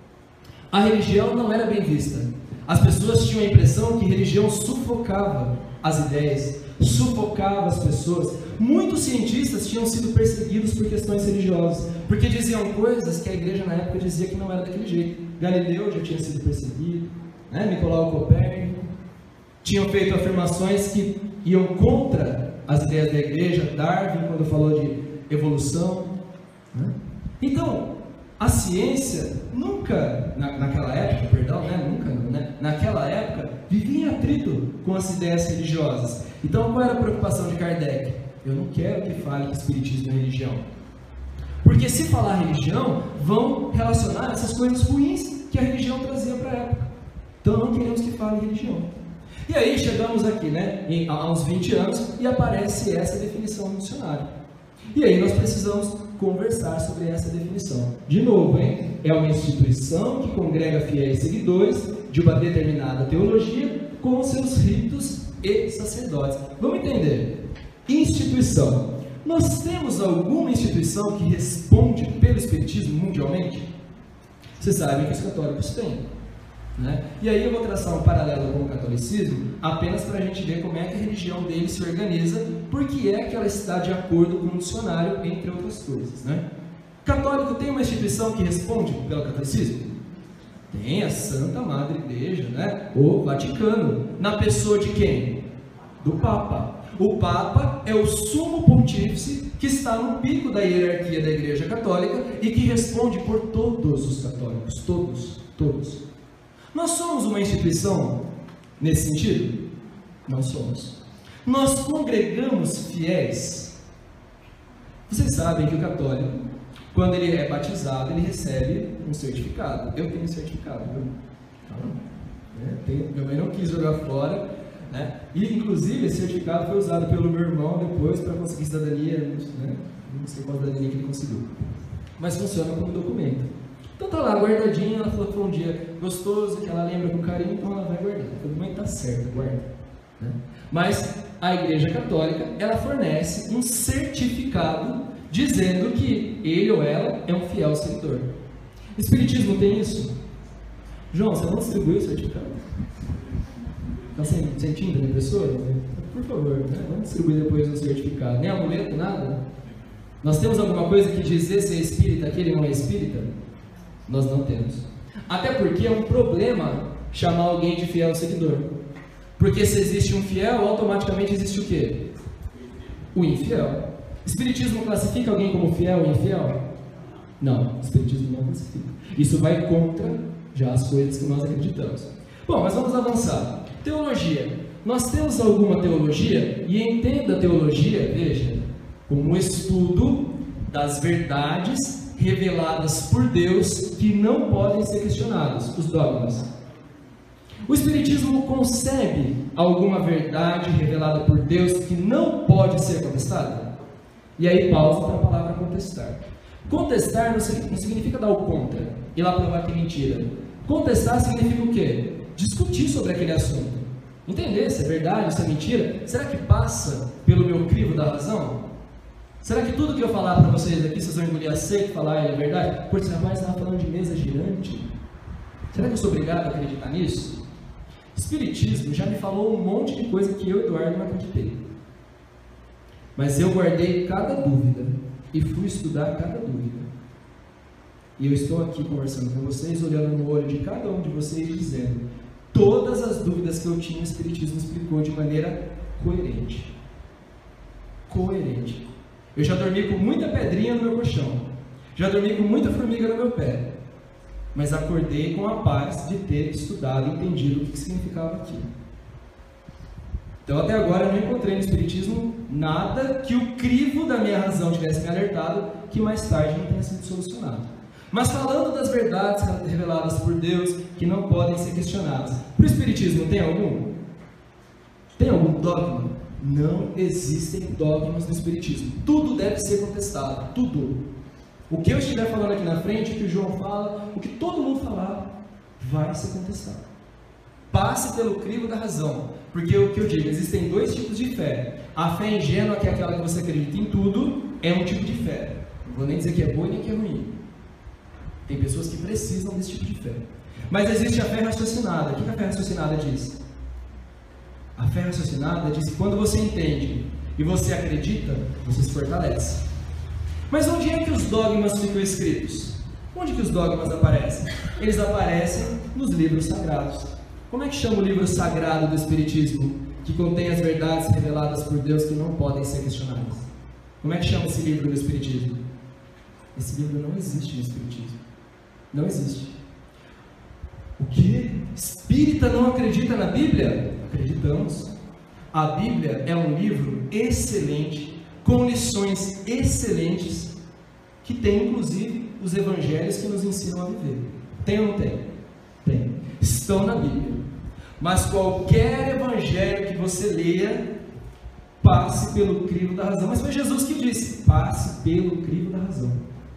A religião não era bem vista. As pessoas tinham a impressão que religião sufocava as ideias, sufocava as pessoas. Muitos cientistas tinham sido perseguidos por questões religiosas, porque diziam coisas que a igreja na época dizia que não era daquele jeito. Galileu já tinha sido perseguido, né? Nicolau Copérnico, tinham feito afirmações que iam contra as ideias da igreja, Darwin, quando falou de evolução. Né? Então, a ciência nunca, na, naquela época, perdão, né? nunca, né? naquela época, vivia em atrito com as ideias religiosas. Então, qual era a preocupação de Kardec? Eu não quero que fale que espiritismo é religião. Porque se falar religião, vão relacionar essas coisas ruins que a religião trazia para a época. Então, não queremos que fale religião. E aí, chegamos aqui, né, em, há uns vinte anos, e aparece essa definição no dicionário. E aí, nós precisamos conversar sobre essa definição. De novo, hein? É uma instituição que congrega fiéis seguidores de uma determinada teologia com seus ritos e sacerdotes. Vamos entender? Instituição. Nós temos alguma instituição que responde pelo espiritismo mundialmente? Vocês sabem que os católicos têm, né? E aí eu vou traçar um paralelo com o catolicismo apenas para a gente ver como é que a religião deles se organiza, porque é que ela está de acordo com o dicionário, entre outras coisas, né? Católico tem uma instituição que responde pelo catolicismo? Tem a Santa Madre Igreja, né? O Vaticano, na pessoa de quem? Do Papa. O Papa é o sumo pontífice que está no pico da hierarquia da Igreja Católica e que responde por todos os católicos, todos, todos. Nós somos uma instituição nesse sentido? Não somos. Nós congregamos fiéis. Vocês sabem que o católico, quando ele é batizado, ele recebe um certificado. Eu tenho certificado, viu? Então, né, tenho, minha mãe não quis jogar fora. Né? E inclusive esse certificado foi usado pelo meu irmão depois para conseguir cidadania, né? Não sei qual cidadania que ele conseguiu, mas funciona como documento. Então tá lá guardadinho. Ela falou que foi um dia gostoso, que ela lembra com carinho, então ela vai guardar. Eu falei, mãe, tá certo, guarda, né? Mas a Igreja Católica, ela fornece um certificado dizendo que ele ou ela é um fiel seguidor. O Espiritismo tem isso? João, você não distribuiu o certificado? Está sentindo a minha pessoa? Por favor, né? Vamos distribuir depois o certificado. Nem amuleto, nada? Nós temos alguma coisa que dizer se é espírita, aquele não é espírita? Nós não temos. Até porque é um problema chamar alguém de fiel seguidor. Porque se existe um fiel, automaticamente existe o quê? O infiel. Espiritismo classifica alguém como fiel ou infiel? Não, Espiritismo não classifica. Isso vai contra já as coisas que nós acreditamos. Bom, mas vamos avançar. Teologia. Nós temos alguma teologia, e entenda a teologia, veja, como um estudo das verdades reveladas por Deus que não podem ser questionadas, os dogmas. O Espiritismo concebe alguma verdade revelada por Deus que não pode ser contestada? E aí pausa para a palavra contestar. Contestar não significa dar o contra, ir lá provar que é mentira. Contestar significa o quê? Discutir sobre aquele assunto. Entender se é verdade, se é mentira. Será que passa pelo meu crivo da razão? Será que tudo que eu falar para vocês aqui, vocês vão engolir a seco e falar, é verdade? Pô, esse rapaz estava falando de mesa girante. Será que eu sou obrigado a acreditar nisso? Espiritismo já me falou um monte de coisa que eu, Eduardo, não acreditei. Mas eu guardei cada dúvida e fui estudar cada dúvida. E eu estou aqui conversando com vocês, olhando no olho de cada um de vocês, dizendo: todas as dúvidas que eu tinha, o Espiritismo explicou de maneira coerente. Coerente. Eu já dormi com muita pedrinha no meu colchão, já dormi com muita formiga no meu pé, mas acordei com a paz de ter estudado e entendido o que significava aquilo. Então, até agora, eu não encontrei no Espiritismo nada que o crivo da minha razão tivesse me alertado que mais tarde não tenha sido solucionado. Mas falando das verdades reveladas por Deus que não podem ser questionadas, para o Espiritismo tem algum? Tem algum dogma? Não existem dogmas no Espiritismo. Tudo deve ser contestado, tudo. O que eu estiver falando aqui na frente, o que o João fala, o que todo mundo falar, vai ser contestado. Passe pelo crivo da razão, porque o que eu digo, existem dois tipos de fé. A fé ingênua, que é aquela que você acredita em tudo, é um tipo de fé. Não vou nem dizer que é boa nem que é ruim. Tem pessoas que precisam desse tipo de fé. Mas existe a fé raciocinada. O que a fé raciocinada diz? A fé raciocinada diz que quando você entende e você acredita, você se fortalece. Mas onde é que os dogmas ficam escritos? Onde que os dogmas aparecem? Eles aparecem nos livros sagrados. Como é que chama o livro sagrado do Espiritismo, que contém as verdades reveladas por Deus que não podem ser questionadas? Como é que chama esse livro do Espiritismo? Esse livro não existe no Espiritismo. Não existe. O que? Espírita não acredita na Bíblia? Acreditamos. A Bíblia é um livro excelente, com lições excelentes, que tem inclusive os evangelhos que nos ensinam a viver. Tem ou não tem? Tem. Estão na Bíblia. Mas qualquer evangelho que você leia, passe pelo crivo da razão. Mas foi Jesus que disse: passe pelo crivo da razão.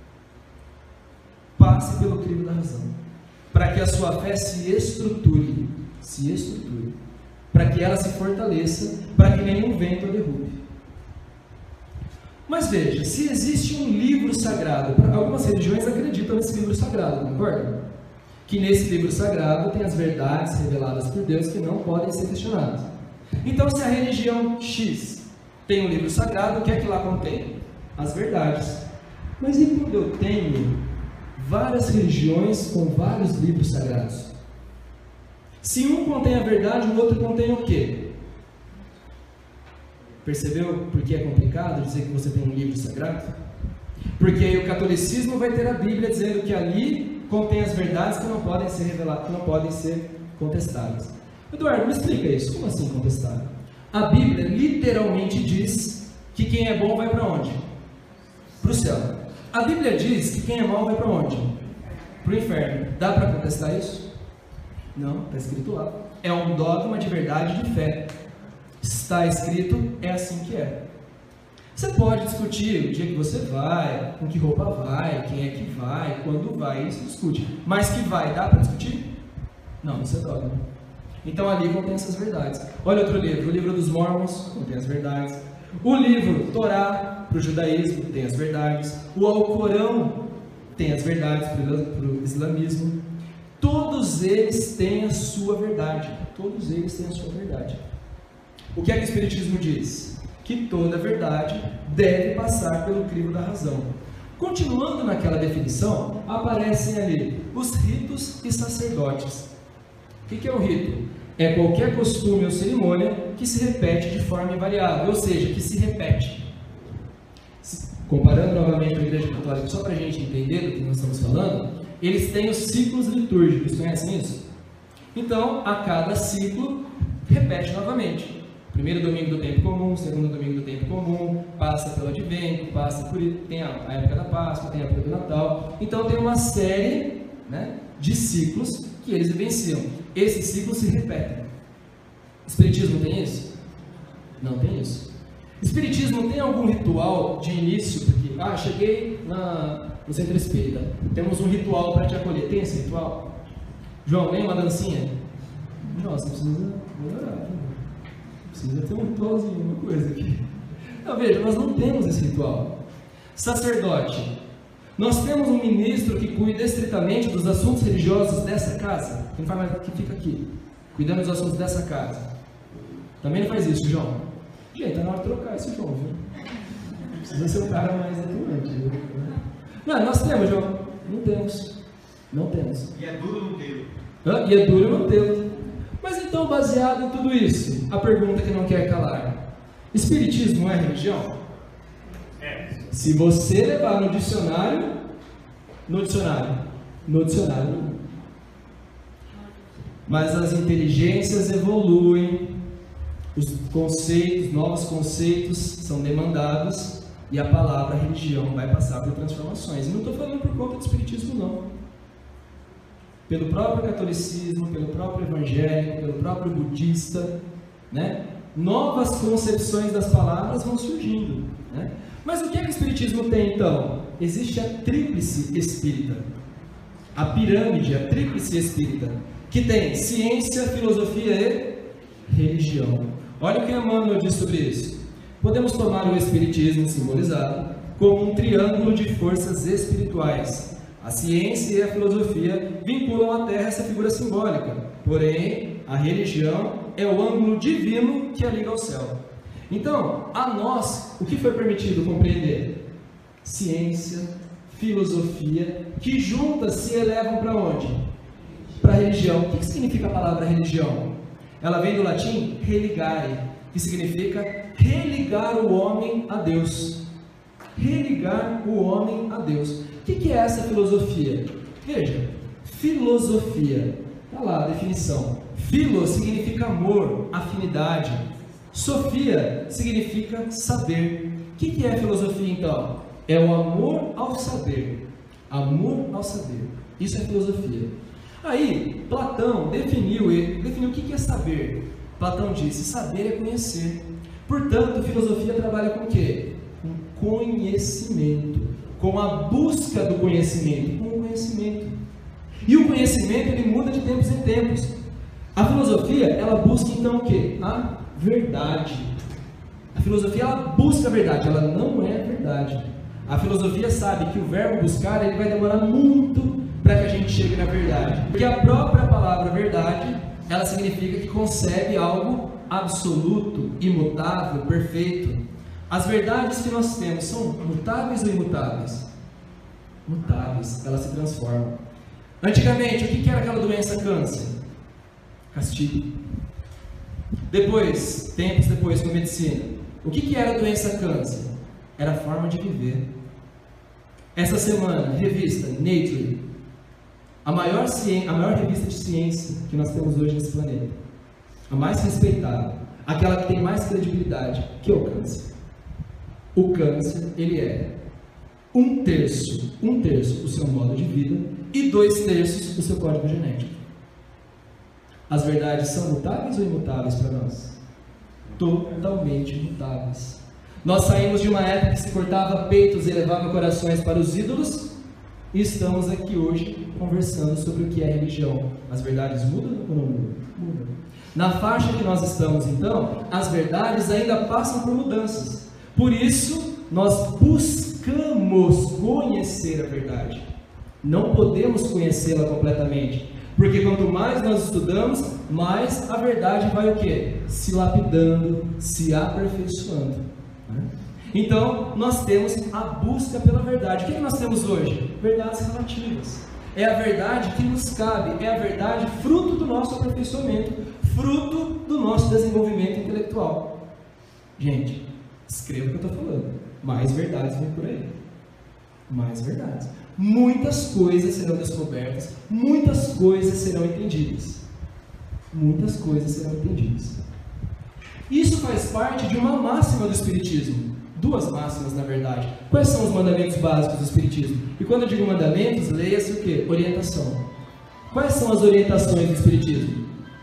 Passe pelo crivo da razão. Para que a sua fé se estruture, se estruture, para que ela se fortaleça, para que nenhum vento a derrube. Mas veja, se existe um livro sagrado, algumas religiões acreditam nesse livro sagrado, concorda? Que nesse livro sagrado tem as verdades reveladas por Deus que não podem ser questionadas. Então, se a religião X tem um livro sagrado, o que é que lá contém? As verdades. Mas e quando eu tenho várias religiões com vários livros sagrados? Se um contém a verdade, o outro contém o quê? Percebeu por que é complicado dizer que você tem um livro sagrado? Porque aí o catolicismo vai ter a Bíblia dizendo que ali contém as verdades que não podem ser reveladas, que não podem ser contestadas. Eduardo, me explica isso. Como assim contestável? A Bíblia literalmente diz que quem é bom vai para onde? Para o céu. A Bíblia diz que quem é mau vai para onde? Para o inferno. Dá para contestar isso? Não, está escrito lá. É um dogma de verdade de fé. Está escrito, é assim que é. Você pode discutir o dia que você vai, com que roupa vai, quem é que vai, quando vai, isso discute. Mas que vai, dá para discutir? Não, isso é dogma. Então ali contém essas verdades. Olha outro livro, o livro dos Mormons contém as verdades. O livro Torá, para o judaísmo, tem as verdades. O Alcorão tem as verdades para o islamismo. Todos eles têm a sua verdade. Todos eles têm a sua verdade. O que é que o Espiritismo diz? Que toda verdade deve passar pelo crivo da razão. Continuando naquela definição, aparecem ali os ritos e sacerdotes. O que é o rito? É qualquer costume ou cerimônia que se repete de forma invariável, ou seja, que se repete. Comparando novamente a Igreja Católica, só para a gente entender do que nós estamos falando, eles têm os ciclos litúrgicos, conhecem isso? Então, a cada ciclo, repete novamente. Primeiro domingo do tempo comum, segundo domingo do tempo comum, passa pelo advento, passa por... tem a, a época da Páscoa, tem a época do Natal. Então tem uma série, né, de ciclos que eles vivenciam. Esses ciclos se repetem. Espiritismo tem isso? Não tem isso. Espiritismo tem algum ritual de início? Porque, ah, cheguei na, no centro espírita, temos um ritual para te acolher. Tem esse ritual? João, nem uma dancinha? Nossa, precisa melhorar. Precisa ter um ritualzinho, uma coisa aqui. Não, veja, nós não temos esse ritual. Sacerdote. Nós temos um ministro que cuida estritamente dos assuntos religiosos dessa casa. Quem faz mais, que fica aqui, cuidando dos assuntos dessa casa. Também não faz isso, João. Gente, tá na hora de trocar esse João, viu? Precisa ser um cara mais atuante, viu? Não, nós temos, João. Não temos. Não temos. E é duro não tê-lo. E é duro não tê-lo. Mas então, baseado em tudo isso, a pergunta que não quer calar: Espiritismo é religião? É. Se você levar no dicionário, no dicionário, no dicionário, mas as inteligências evoluem, os conceitos, novos conceitos são demandados e a palavra religião vai passar por transformações. E não estou falando por conta do espiritismo, não. Pelo próprio catolicismo, pelo próprio evangélico, pelo próprio budista, né? Novas concepções das palavras vão surgindo, né? Mas o que é que o espiritismo tem então? Existe a tríplice espírita, a pirâmide, a tríplice espírita, que tem ciência, filosofia e religião. Olha o que Emmanuel diz sobre isso. Podemos tomar o espiritismo simbolizado como um triângulo de forças espirituais. A ciência e a filosofia vinculam à Terra essa figura simbólica, porém a religião é o ângulo divino que a liga ao céu. Então, a nós, o que foi permitido compreender? Ciência, filosofia, que juntas se elevam para onde? Para a religião. O que significa a palavra religião? Ela vem do latim religare, que significa religar o homem a Deus. Religar o homem a Deus. O que é essa filosofia? Veja, filosofia, está lá a definição. Filo significa amor, afinidade. Sofia significa saber. O que é filosofia então? É o amor ao saber. Amor ao saber. Isso é filosofia. Aí, Platão definiu, definiu o que é saber. Platão disse, saber é conhecer. Portanto, filosofia trabalha com o quê? Com conhecimento. Com a busca do conhecimento. Com o conhecimento. E o conhecimento, ele muda de tempos em tempos. A filosofia, ela busca então o quê? A verdade. A filosofia, ela busca a verdade, ela não é verdade. A filosofia sabe que o verbo buscar, ele vai demorar muito para que a gente chegue na verdade. Porque a própria palavra verdade, ela significa que concebe algo absoluto, imutável, perfeito. As verdades que nós temos são mutáveis ou imutáveis? Mutáveis, elas se transformam. Antigamente, o que era aquela doença câncer? Castigo. Depois, tempos depois com a medicina, o que era a doença câncer? Era a forma de viver. Essa semana, revista Nature, a maior, a maior revista de ciência que nós temos hoje nesse planeta, a mais respeitada, aquela que tem mais credibilidade, que é o câncer. O câncer, ele é um terço, um terço o seu modo de vida e dois terços o seu código genético. As verdades são mutáveis ou imutáveis para nós? Totalmente mutáveis. Nós saímos de uma época que se cortava peitos e levava corações para os ídolos, e estamos aqui hoje conversando sobre o que é religião. As verdades mudam ou não mudam? Mudam. Na faixa que nós estamos, então, as verdades ainda passam por mudanças. Por isso, nós buscamos conhecer a verdade. Não podemos conhecê-la completamente. Porque quanto mais nós estudamos, mais a verdade vai o quê? Se lapidando, se aperfeiçoando. Então, nós temos a busca pela verdade. O que nós temos hoje? Verdades relativas. É a verdade que nos cabe, é a verdade fruto do nosso aperfeiçoamento, fruto do nosso desenvolvimento intelectual. Gente, escreva o que eu estou falando. Mais verdades vem por aí. Mais verdades. Muitas coisas serão descobertas, muitas coisas serão entendidas. Muitas coisas serão entendidas. Isso faz parte de uma máxima do Espiritismo. Duas máximas, na verdade. Quais são os mandamentos básicos do Espiritismo? E quando eu digo mandamentos, leia-se o quê? Orientação. Quais são as orientações do Espiritismo?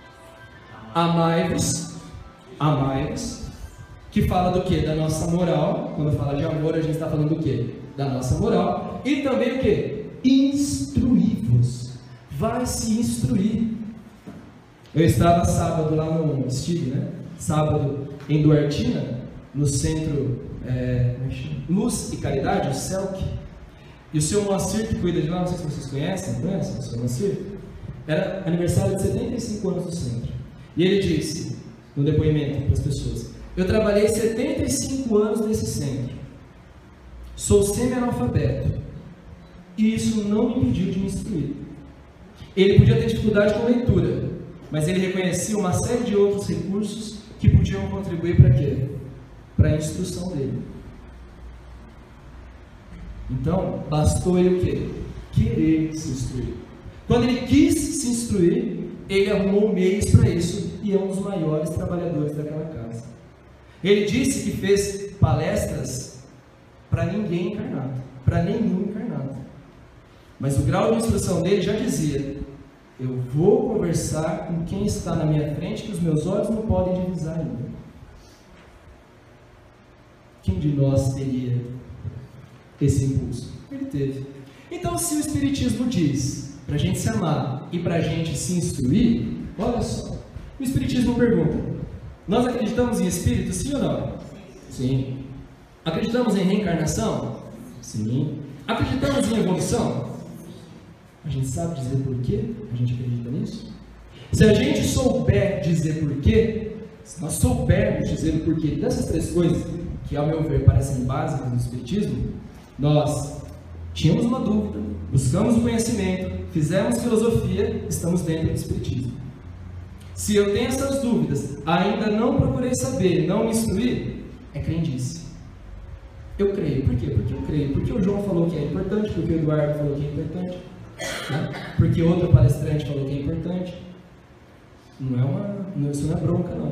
Amai-vos, amai-vos, que fala do quê? Da nossa moral. Quando fala de amor, a gente está falando do quê? Da nossa moral. E também o quê? Instruí-vos. Vai se instruir. Eu estava sábado lá no estive, né? Sábado em Duartina, no centro é, Luz e Caridade, o C E L C, e o seu Moacir, que cuida de lá, não sei se vocês conhecem, conhecem o seu Moacir? Era aniversário de setenta e cinco anos do centro. E ele disse, no depoimento para as pessoas: eu trabalhei setenta e cinco anos nesse centro, sou semi-analfabeto, e isso não me impediu de me instruir. Ele podia ter dificuldade com leitura, mas ele reconhecia uma série de outros recursos que podiam contribuir para quê? Para a instrução dele. Então, bastou ele o quê? Querer se instruir. Quando ele quis se instruir, ele arrumou meios para isso e é um dos maiores trabalhadores daquela casa. Ele disse que fez palestras para ninguém encarnado, para nenhum encarnado. Mas o grau de instrução dele já dizia: eu vou conversar com quem está na minha frente que os meus olhos não podem divisar ainda. Quem de nós teria esse impulso? Ele teve. Então, se o Espiritismo diz para a gente se amar e para a gente se instruir, olha só, o Espiritismo pergunta: nós acreditamos em espírito, sim ou não? Sim. Acreditamos em reencarnação? Sim. Acreditamos em evolução? A gente sabe dizer por que a gente acredita nisso? Se a gente souber dizer por quê, se nós soubermos dizer o porquê dessas três coisas, que ao meu ver parecem básicas do Espiritismo, nós tínhamos uma dúvida, buscamos o conhecimento, fizemos filosofia, estamos dentro do Espiritismo. Se eu tenho essas dúvidas, ainda não procurei saber, não me instruir, é crendice. Eu creio. Por quê? Porque eu creio. Porque o João falou que é importante, porque o Eduardo falou que é importante, né? Porque outro palestrante falou que é importante. Não é uma, não, isso não é bronca, não.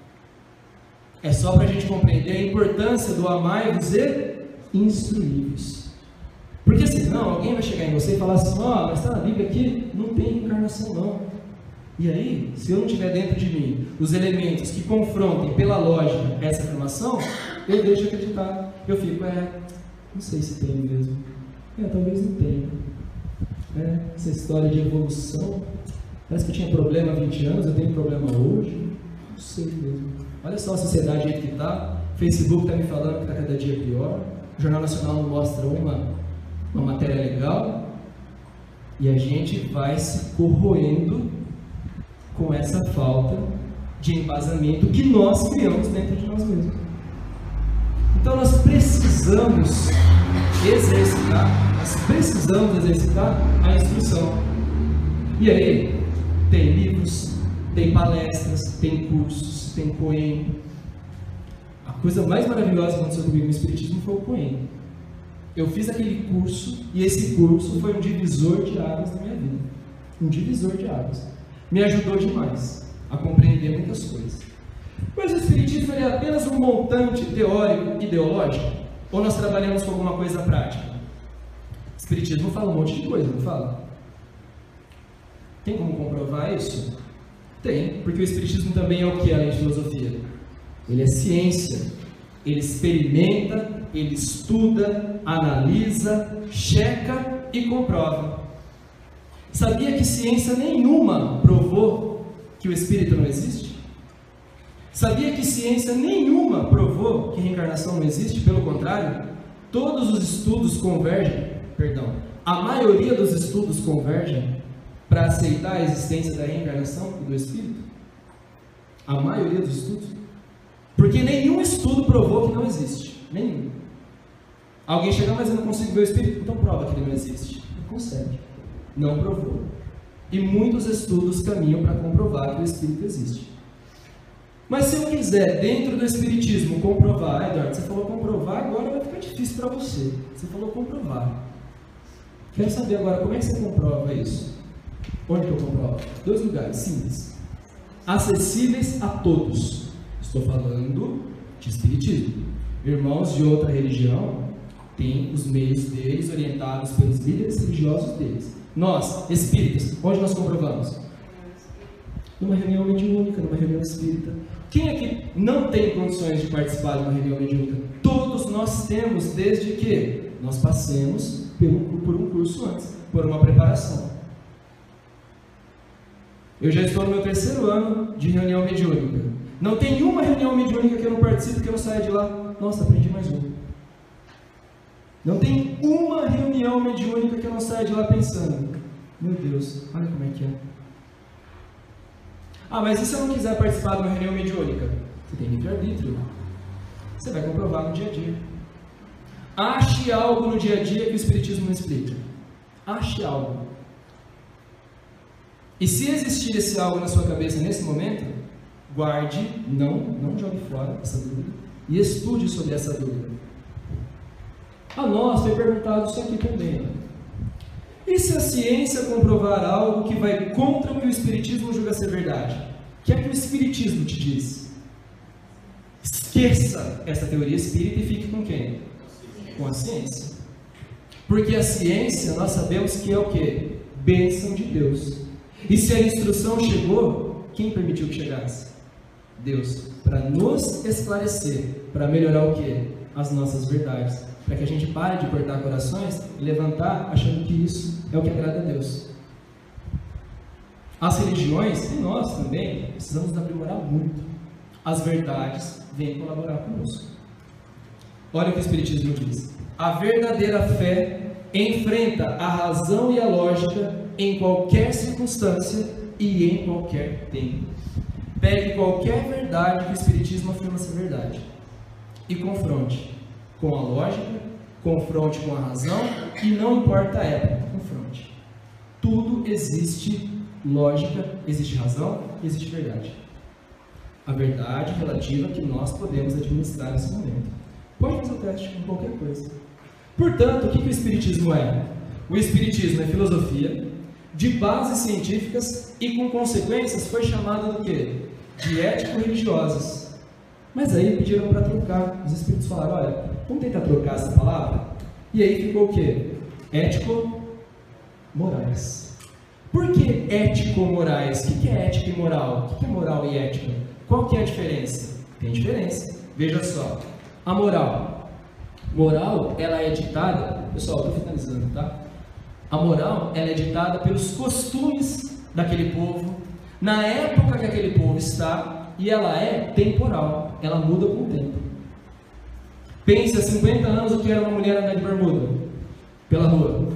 É só para a gente compreender a importância do amai-vos e instruí-vos. Porque senão alguém vai chegar em você e falar assim: ó, oh, mas está na Bíblia aqui, não tem encarnação não. E aí, se eu não tiver dentro de mim os elementos que confrontem pela lógica essa afirmação, eu deixo de acreditar. Eu fico, é, não sei se tem mesmo. É, talvez não tenha. É, essa história de evolução, parece que eu tinha problema há vinte anos, eu tenho problema hoje, não sei mesmo. Olha só a sociedade aí que está, o Facebook está me falando que está cada dia pior, o Jornal Nacional não mostra uma, uma matéria legal, e a gente vai se corroendo com essa falta de embasamento que nós criamos dentro de nós mesmos. Então nós precisamos exercitar, nós precisamos exercitar a instrução. E aí, tem livros, tem palestras, tem cursos, tem Coen. A coisa mais maravilhosa que aconteceu comigo no Espiritismo foi o Coen. Eu fiz aquele curso, e esse curso foi um divisor de águas na minha vida. Um divisor de águas. Me ajudou demais a compreender muitas coisas. Mas o Espiritismo é apenas um montante teórico ideológico? Ou nós trabalhamos com alguma coisa prática? O Espiritismo fala um monte de coisa, não fala? Tem como comprovar isso? Tem, porque o Espiritismo também é o que além de filosofia? Ele é ciência. Ele experimenta, ele estuda, analisa, checa e comprova. Sabia que ciência nenhuma provou que o espírito não existe? Sabia que ciência nenhuma provou que reencarnação não existe? Pelo contrário, todos os estudos convergem, perdão, a maioria dos estudos convergem para aceitar a existência da reencarnação e do espírito. A maioria dos estudos. Porque nenhum estudo provou que não existe. Nenhum. Alguém chega, mas eu não consigo ver o espírito, então prova que ele não existe. Não consegue. Não provou. E muitos estudos caminham para comprovar que o espírito existe. Mas se eu quiser, dentro do espiritismo, comprovar, ah, Eduardo, você falou comprovar, agora vai ficar difícil para você. Você falou comprovar. Quero saber agora, como é que você comprova isso? Onde que eu comprovo? Dois lugares simples. Acessíveis a todos. Estou falando de espiritismo. Irmãos de outra religião têm os meios deles orientados pelos líderes religiosos deles. Nós, espíritas, onde nós comprovamos? Numa reunião mediúnica, numa reunião espírita. Quem aqui não tem condições de participar de uma reunião mediúnica? Todos nós temos, desde que nós passemos por um, por um curso antes, por uma preparação. Eu já estou no meu terceiro ano de reunião mediúnica. Não tem uma reunião mediúnica que eu não participo que eu não saia de lá, nossa, aprendi mais uma. Não tem uma reunião mediúnica que eu não saia de lá pensando, meu Deus, olha como é que é. Ah, mas e se eu não quiser participar de uma reunião mediúnica? Você tem livre-arbítrio. Você vai comprovar no dia a dia. Ache algo no dia a dia que o Espiritismo não explica. Ache algo. E se existir esse algo na sua cabeça nesse momento, guarde, não, não jogue fora essa dúvida e estude sobre essa dúvida. A nós foi perguntado isso aqui também. E se a ciência comprovar algo que vai contra o que o Espiritismo julga ser verdade? O que é que o Espiritismo te diz? Esqueça essa teoria espírita e fique com quem? Com a ciência. Porque a ciência, nós sabemos que é o quê? Bênção de Deus. E se a instrução chegou, quem permitiu que chegasse? Deus. Para nos esclarecer, para melhorar o quê? As nossas verdades. Para que a gente pare de cortar corações e levantar achando que isso é o que agrada a Deus. As religiões, e nós também, precisamos nos aprimorar muito. As verdades vêm colaborar conosco. Olha o que o Espiritismo diz. A verdadeira fé enfrenta a razão e a lógica em qualquer circunstância e em qualquer tempo. Pegue qualquer verdade que o Espiritismo afirma ser verdade e confronte com a lógica, confronte com a razão e não importa a época, confronte. Tudo existe lógica, existe razão, existe verdade. A verdade relativa que nós podemos administrar nesse momento. Pode fazer o teste com qualquer coisa. Portanto, o que, que o Espiritismo é? O Espiritismo é filosofia de bases científicas e com consequências foi chamado do quê? De ético-religiosas. Mas aí pediram para trocar. Os Espíritos falaram, olha, vamos tentar trocar essa palavra? E aí ficou o quê? Ético-morais. Por que ético-morais? O que é ética e moral? O que é moral e ética? Qual que é a diferença? Tem diferença. Veja só. A moral. Moral, ela é ditada... Pessoal, estou finalizando, tá? A moral, ela é ditada pelos costumes daquele povo, na época que aquele povo está, e ela é temporal. Ela muda com o tempo. Pense há cinquenta anos o que era uma mulher andar de bermuda pela rua.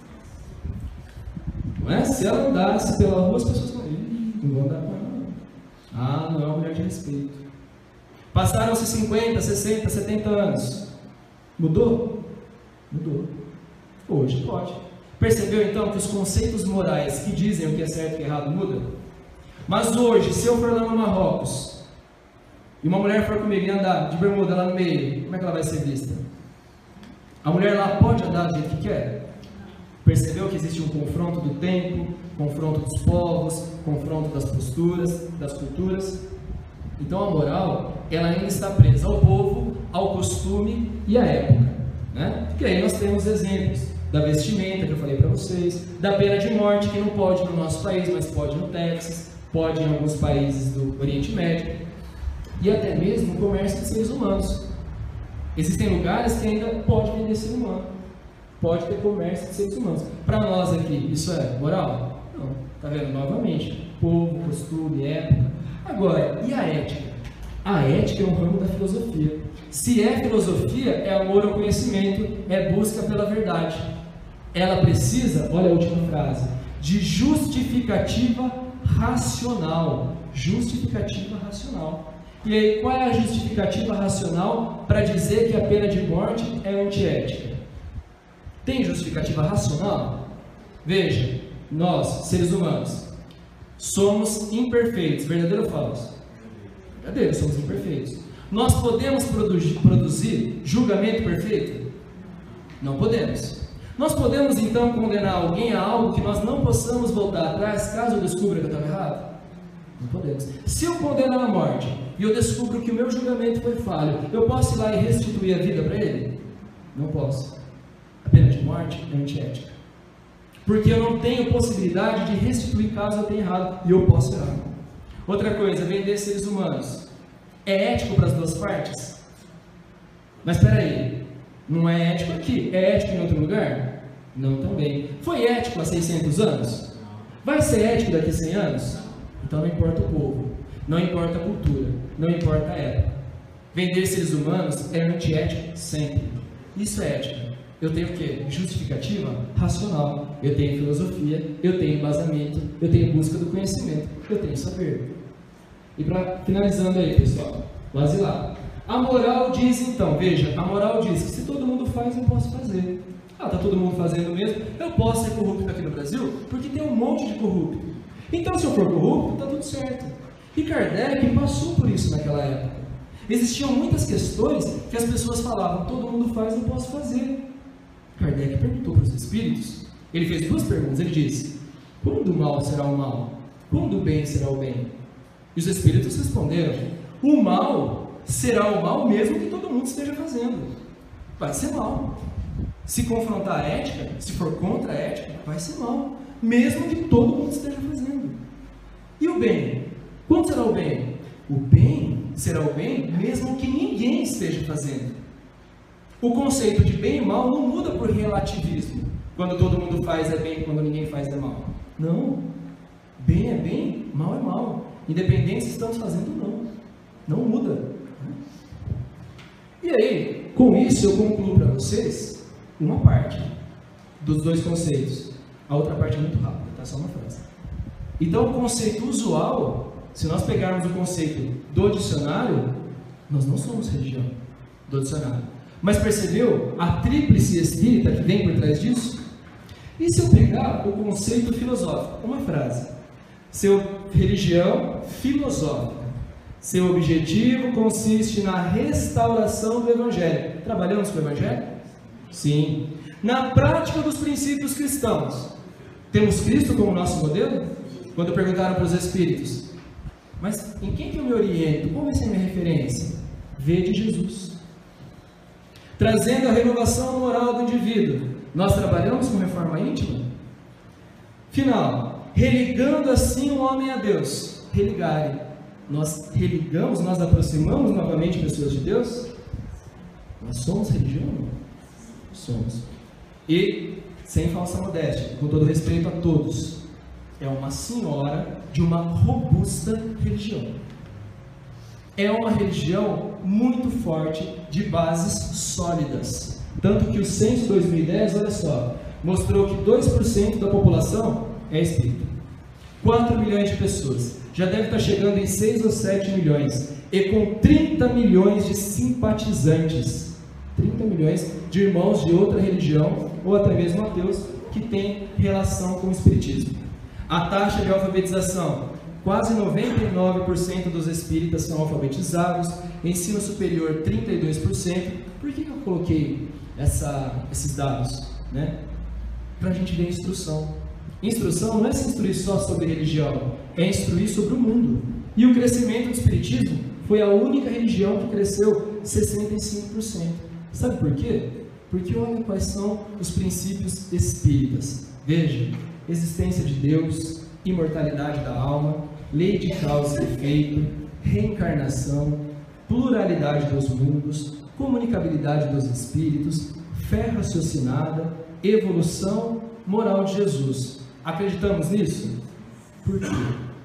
Não é? Se ela andasse pela rua, as pessoas falam, não vão andar com ela. Ah, não é uma mulher de respeito. Passaram-se cinquenta, sessenta, setenta anos. Mudou? Mudou. Hoje pode. Percebeu então que os conceitos morais que dizem o que é certo e o que é errado mudam? Mas hoje, se eu for lá no Marrocos e uma mulher for comigo e andar de bermuda lá no meio, como é que ela vai ser vista? A mulher lá pode andar do jeito que quer? Percebeu que existe um confronto do tempo, confronto dos povos, confronto das posturas, das culturas? Então a moral, ela ainda está presa ao povo, ao costume e à época, né? Porque aí nós temos exemplos da vestimenta, que eu falei para vocês, da pena de morte, que não pode no nosso país, mas pode no Texas, pode em alguns países do Oriente Médio, e até mesmo o comércio de seres humanos. Existem lugares que ainda pode vender ser humano, pode ter comércio de seres humanos. Para nós aqui, isso é moral? Não. Está vendo? Novamente, povo, costume, época. Agora, e a ética? A ética é um ramo da filosofia. Se é filosofia, é amor ao conhecimento, é busca pela verdade. Ela precisa, olha a última frase, de justificativa racional. Justificativa racional. E aí, qual é a justificativa racional para dizer que a pena de morte é antiética? Tem justificativa racional? Veja, nós, seres humanos, somos imperfeitos, verdadeiro ou falso? Verdadeiro, somos imperfeitos. Nós podemos produzir, produzir julgamento perfeito? Não podemos. Nós podemos então condenar alguém a algo que nós não possamos voltar atrás, caso eu descubra que eu estava errado? Não podemos. Se eu condenar a morte e eu descubro que o meu julgamento foi falho, eu posso ir lá e restituir a vida para ele? Não posso. A pena de morte é antiética. Porque eu não tenho possibilidade de restituir caso eu tenha errado, e eu posso errar. Outra coisa, vender seres humanos. É ético para as duas partes? Mas espera aí, não é ético aqui, é ético em outro lugar? Não também. Foi ético há seiscentos anos? Vai ser ético daqui a cem anos? Então não importa o povo. Não importa a cultura, não importa a época. Vender seres humanos é antiético sempre. Isso é ética. Eu tenho o quê? Justificativa racional. Eu tenho filosofia, eu tenho embasamento, eu tenho busca do conhecimento, eu tenho saber. E para finalizando aí, pessoal, quase lá. A moral diz então, veja, a moral diz que se todo mundo faz, eu posso fazer. Ah, está todo mundo fazendo mesmo, eu posso ser corrupto aqui no Brasil, porque tem um monte de corrupto. Então, se eu for corrupto, está tudo certo. E Kardec passou por isso naquela época. Existiam muitas questões que as pessoas falavam, todo mundo faz, eu posso fazer. Kardec perguntou para os espíritos, ele fez duas perguntas, ele disse, quando o mal será o mal? Quando o bem será o bem? E os espíritos responderam, o mal será o mal mesmo que todo mundo esteja fazendo. Vai ser mal. Se confrontar a ética, se for contra a ética, vai ser mal, mesmo que todo mundo esteja fazendo. E o bem? Quando será o bem? O bem será o bem mesmo que ninguém esteja fazendo. O conceito de bem e mal não muda por relativismo. Quando todo mundo faz é bem, quando ninguém faz é mal. Não. Bem é bem, mal é mal. Independente se estamos fazendo ou não. Não muda. E aí, com isso eu concluo para vocês uma parte dos dois conceitos. A outra parte é muito rápida, tá? Só uma frase. Então, o conceito usual, se nós pegarmos o conceito do dicionário, nós não somos religião do dicionário. Mas percebeu a tríplice espírita que vem por trás disso? E se eu pegar o conceito filosófico, uma frase, seu religião filosófica, seu objetivo consiste na restauração do Evangelho. Trabalhamos com o Evangelho? Sim. Na prática dos princípios cristãos, temos Cristo como nosso modelo? Quando perguntaram para os espíritos, mas em quem que eu me oriento? Qual vai ser a minha referência? Vede Jesus. Trazendo a renovação moral do indivíduo, nós trabalhamos com reforma íntima? Final, religando assim o homem a Deus. Religare. Nós religamos, nós aproximamos novamente pessoas de Deus? Nós somos religião? Somos. E, sem falsa modéstia, com todo respeito a todos, é uma senhora de uma robusta religião. É uma religião muito forte, de bases sólidas. Tanto que o censo dois mil e dez, olha só, mostrou que dois por cento da população é espírita. quatro milhões de pessoas. Já deve estar chegando em seis ou sete milhões. E com trinta milhões de simpatizantes. trinta milhões de irmãos de outra religião, ou até mesmo ateus, que têm relação com o espiritismo. A taxa de alfabetização, quase noventa e nove por cento dos espíritas são alfabetizados, ensino superior trinta e dois por cento. Por que eu coloquei essa, esses dados? Né? Para a gente ver a instrução. Instrução não é se instruir só sobre religião, é instruir sobre o mundo. E o crescimento do espiritismo foi a única religião que cresceu sessenta e cinco por cento. Sabe por quê? Porque olha quais são os princípios espíritas. Veja, existência de Deus, imortalidade da alma, lei de causa e efeito, reencarnação, pluralidade dos mundos, comunicabilidade dos espíritos, fé raciocinada, evolução, moral de Jesus. Acreditamos nisso? Por quê?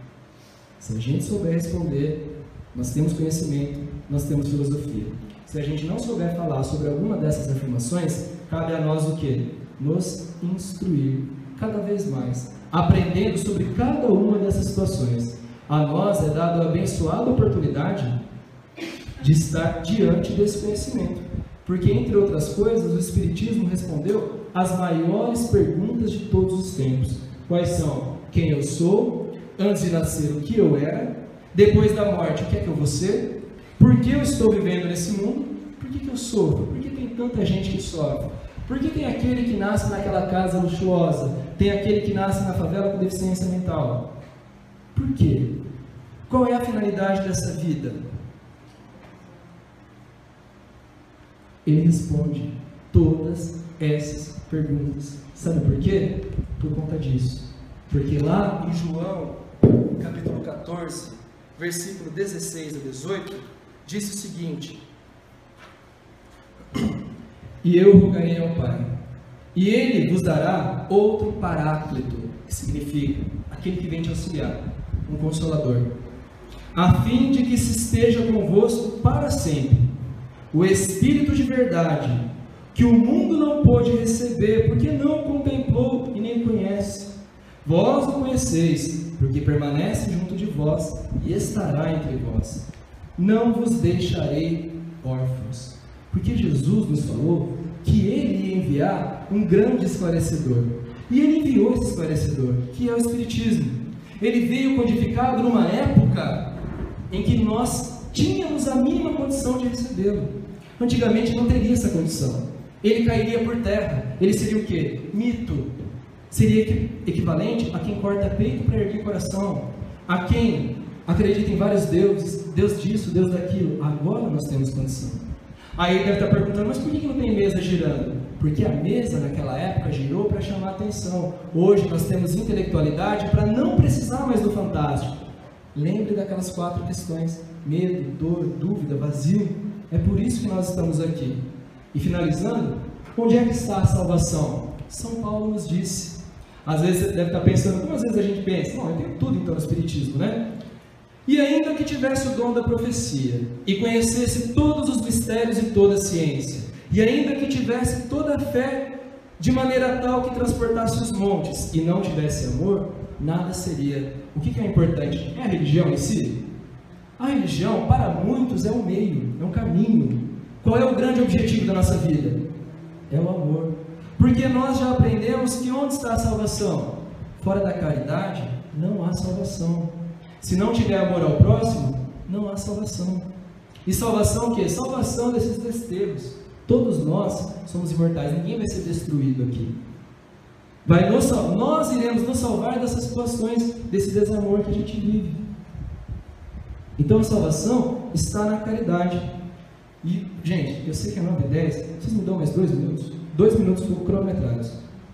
Se a gente souber responder, nós temos conhecimento, nós temos filosofia. Se a gente não souber falar sobre alguma dessas afirmações, cabe a nós o quê? Nos instruir cada vez mais, aprendendo sobre cada uma dessas situações. A nós é dada a abençoada oportunidade de estar diante desse conhecimento, porque, entre outras coisas, o Espiritismo respondeu as maiores perguntas de todos os tempos. Quais são? Quem eu sou? Antes de nascer, o que eu era? Depois da morte, o que é que eu vou ser? Por que eu estou vivendo nesse mundo? Por que, que eu sofro? Por que tem tanta gente que sofre? Por que tem aquele que nasce naquela casa luxuosa? Tem aquele que nasce na favela com deficiência mental? Por quê? Qual é a finalidade dessa vida? Ele responde todas essas perguntas. Sabe por quê? Por conta disso. Porque lá em João, capítulo quatorze, versículo dezesseis a dezoito, disse o seguinte: e eu rogarei ao Pai, e Ele vos dará outro Paráclito, que significa aquele que vem te auxiliar, um Consolador, a fim de que se esteja convosco para sempre o Espírito de verdade, que o mundo não pôde receber, porque não o contemplou e nem conhece. Vós o conheceis, porque permanece junto de vós e estará entre vós. Não vos deixarei órfãos. Porque Jesus nos falou que Ele ia enviar um grande esclarecedor. E Ele enviou esse esclarecedor, que é o Espiritismo. Ele veio codificado numa época em que nós tínhamos a mínima condição de recebê-lo. Antigamente não teria essa condição. Ele cairia por terra. Ele seria o quê? Mito. Seria equivalente a quem corta peito para erguer coração, a quem acredita em vários deuses, Deus disso, Deus daquilo. Agora nós temos condição. Aí ele deve estar perguntando, mas por que não tem mesa girando? Porque a mesa naquela época girou para chamar a atenção. Hoje nós temos intelectualidade para não precisar mais do fantástico. Lembre daquelas quatro questões: medo, dor, dúvida, vazio. É por isso que nós estamos aqui. E finalizando, onde é que está a salvação? São Paulo nos disse. Às vezes você deve estar pensando, como às vezes a gente pensa, não, eu tenho tudo então no Espiritismo, né? E ainda que tivesse o dom da profecia, e conhecesse todos os mistérios e toda a ciência, e ainda que tivesse toda a fé, de maneira tal que transportasse os montes, e não tivesse amor, nada seria. O que é importante? É a religião em si? A religião, para muitos, é um meio, é um caminho. Qual é o grande objetivo da nossa vida? É o amor. Porque nós já aprendemos que onde está a salvação? Fora da caridade, não há salvação. Se não tiver amor ao próximo, não há salvação. E salvação o quê? Salvação desses desterros. Todos nós somos imortais, ninguém vai ser destruído aqui. Vai nos, nós iremos nos salvar dessas situações, desse desamor que a gente vive. Então a salvação está na caridade. E, gente, eu sei que é nove e dez, vocês me dão mais dois minutos? Dois minutos cronometrados.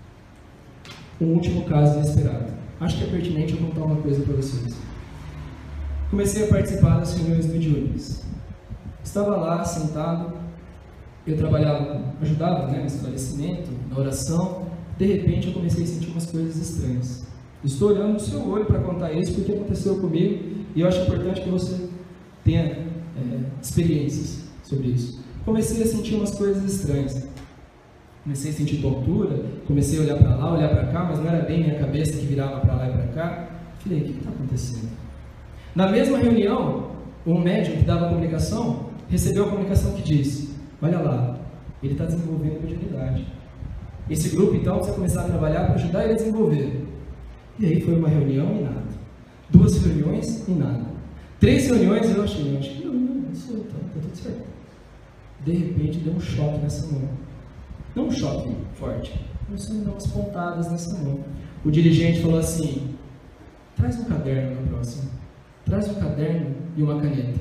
Um último caso inesperado. Acho que é pertinente eu contar uma coisa para vocês. Comecei a participar das reuniões mediúnicas. Estava lá, sentado, eu trabalhava, ajudava, né, no esclarecimento, na oração. De repente eu comecei a sentir umas coisas estranhas. Estou olhando no seu olho para contar isso, porque aconteceu comigo, e eu acho importante que você tenha é, experiências sobre isso. Comecei a sentir umas coisas estranhas. Comecei a sentir tontura, comecei a olhar para lá, olhar para cá, mas não era bem minha cabeça que virava para lá e para cá. Falei, o que está acontecendo? Na mesma reunião, um médium que dava a comunicação, recebeu a comunicação que disse, olha lá, ele está desenvolvendo mediunidade. Esse grupo, então, precisa começar a trabalhar para ajudar ele a desenvolver. E aí foi uma reunião e nada. Duas reuniões e nada. Três reuniões eu achei, eu achei que não, não, isso está tá tudo certo. De repente deu um choque nessa mão. Não um choque forte, começou a me dar umas pontadas nessa mão. O dirigente falou assim, traz um caderno na próxima. Traz um caderno e uma caneta.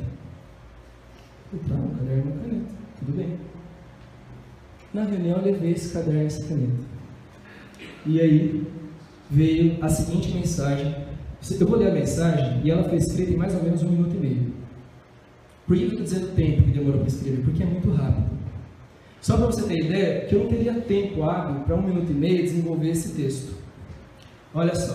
Eu tá, um caderno e uma caneta, tudo bem. Na reunião eu levei esse caderno e essa caneta. E aí veio a seguinte mensagem. Eu vou ler a mensagem e ela foi escrita em mais ou menos um minuto e meio. Por que eu estou dizendo o tempo que demorou para escrever? Porque é muito rápido. Só para você ter ideia, que eu não teria tempo hábil para um minuto e meio desenvolver esse texto. Olha só.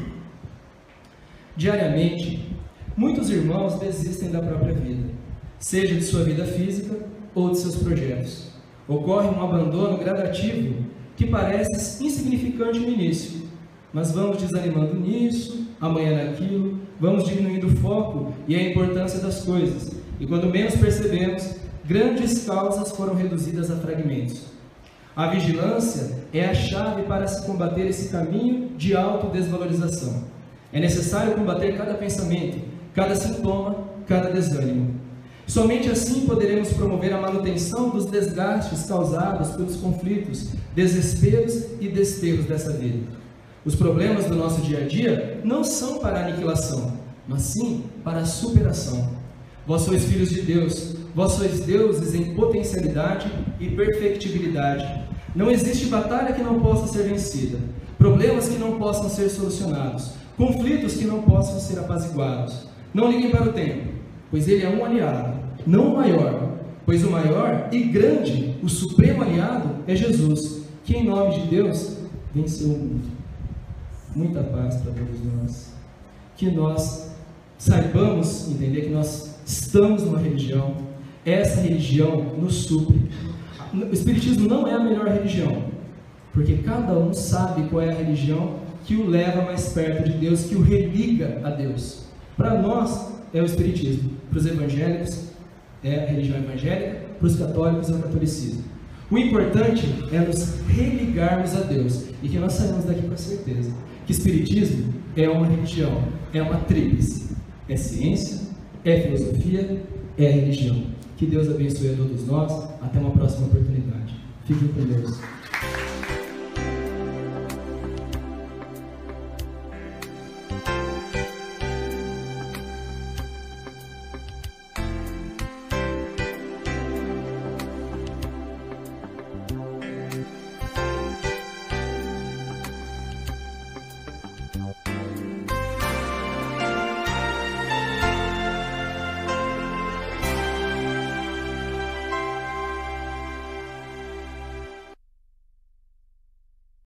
Diariamente, muitos irmãos desistem da própria vida, seja de sua vida física ou de seus projetos. Ocorre um abandono gradativo que parece insignificante no início, mas vamos desanimando nisso, amanhã naquilo, vamos diminuindo o foco e a importância das coisas, e quando menos percebemos, grandes causas foram reduzidas a fragmentos. A vigilância é a chave para se combater esse caminho de autodesvalorização. É necessário combater cada pensamento, cada sintoma, cada desânimo. Somente assim poderemos promover a manutenção dos desgastes causados pelos conflitos, desesperos e desterros dessa vida. Os problemas do nosso dia a dia não são para a aniquilação, mas sim para a superação. Vós sois filhos de Deus, vós sois deuses em potencialidade e perfectibilidade. Não existe batalha que não possa ser vencida, problemas que não possam ser solucionados, conflitos que não possam ser apaziguados. Não liguem para o tempo, pois ele é um aliado, não o maior, pois o maior e grande, o supremo aliado é Jesus, que em nome de Deus venceu o mundo. Muita paz para todos nós. Que nós saibamos entender que nós estamos numa religião, essa religião nos supre. O Espiritismo não é a melhor religião, porque cada um sabe qual é a religião que o leva mais perto de Deus, que o religa a Deus. Para nós é o Espiritismo, para os evangélicos é a religião evangélica, para os católicos é o catolicismo. O importante é nos religarmos a Deus, e que nós saímos daqui com a certeza que Espiritismo é uma religião, é uma tríplice, é ciência, é filosofia, é religião. Que Deus abençoe a todos nós, até uma próxima oportunidade. Fiquem com Deus.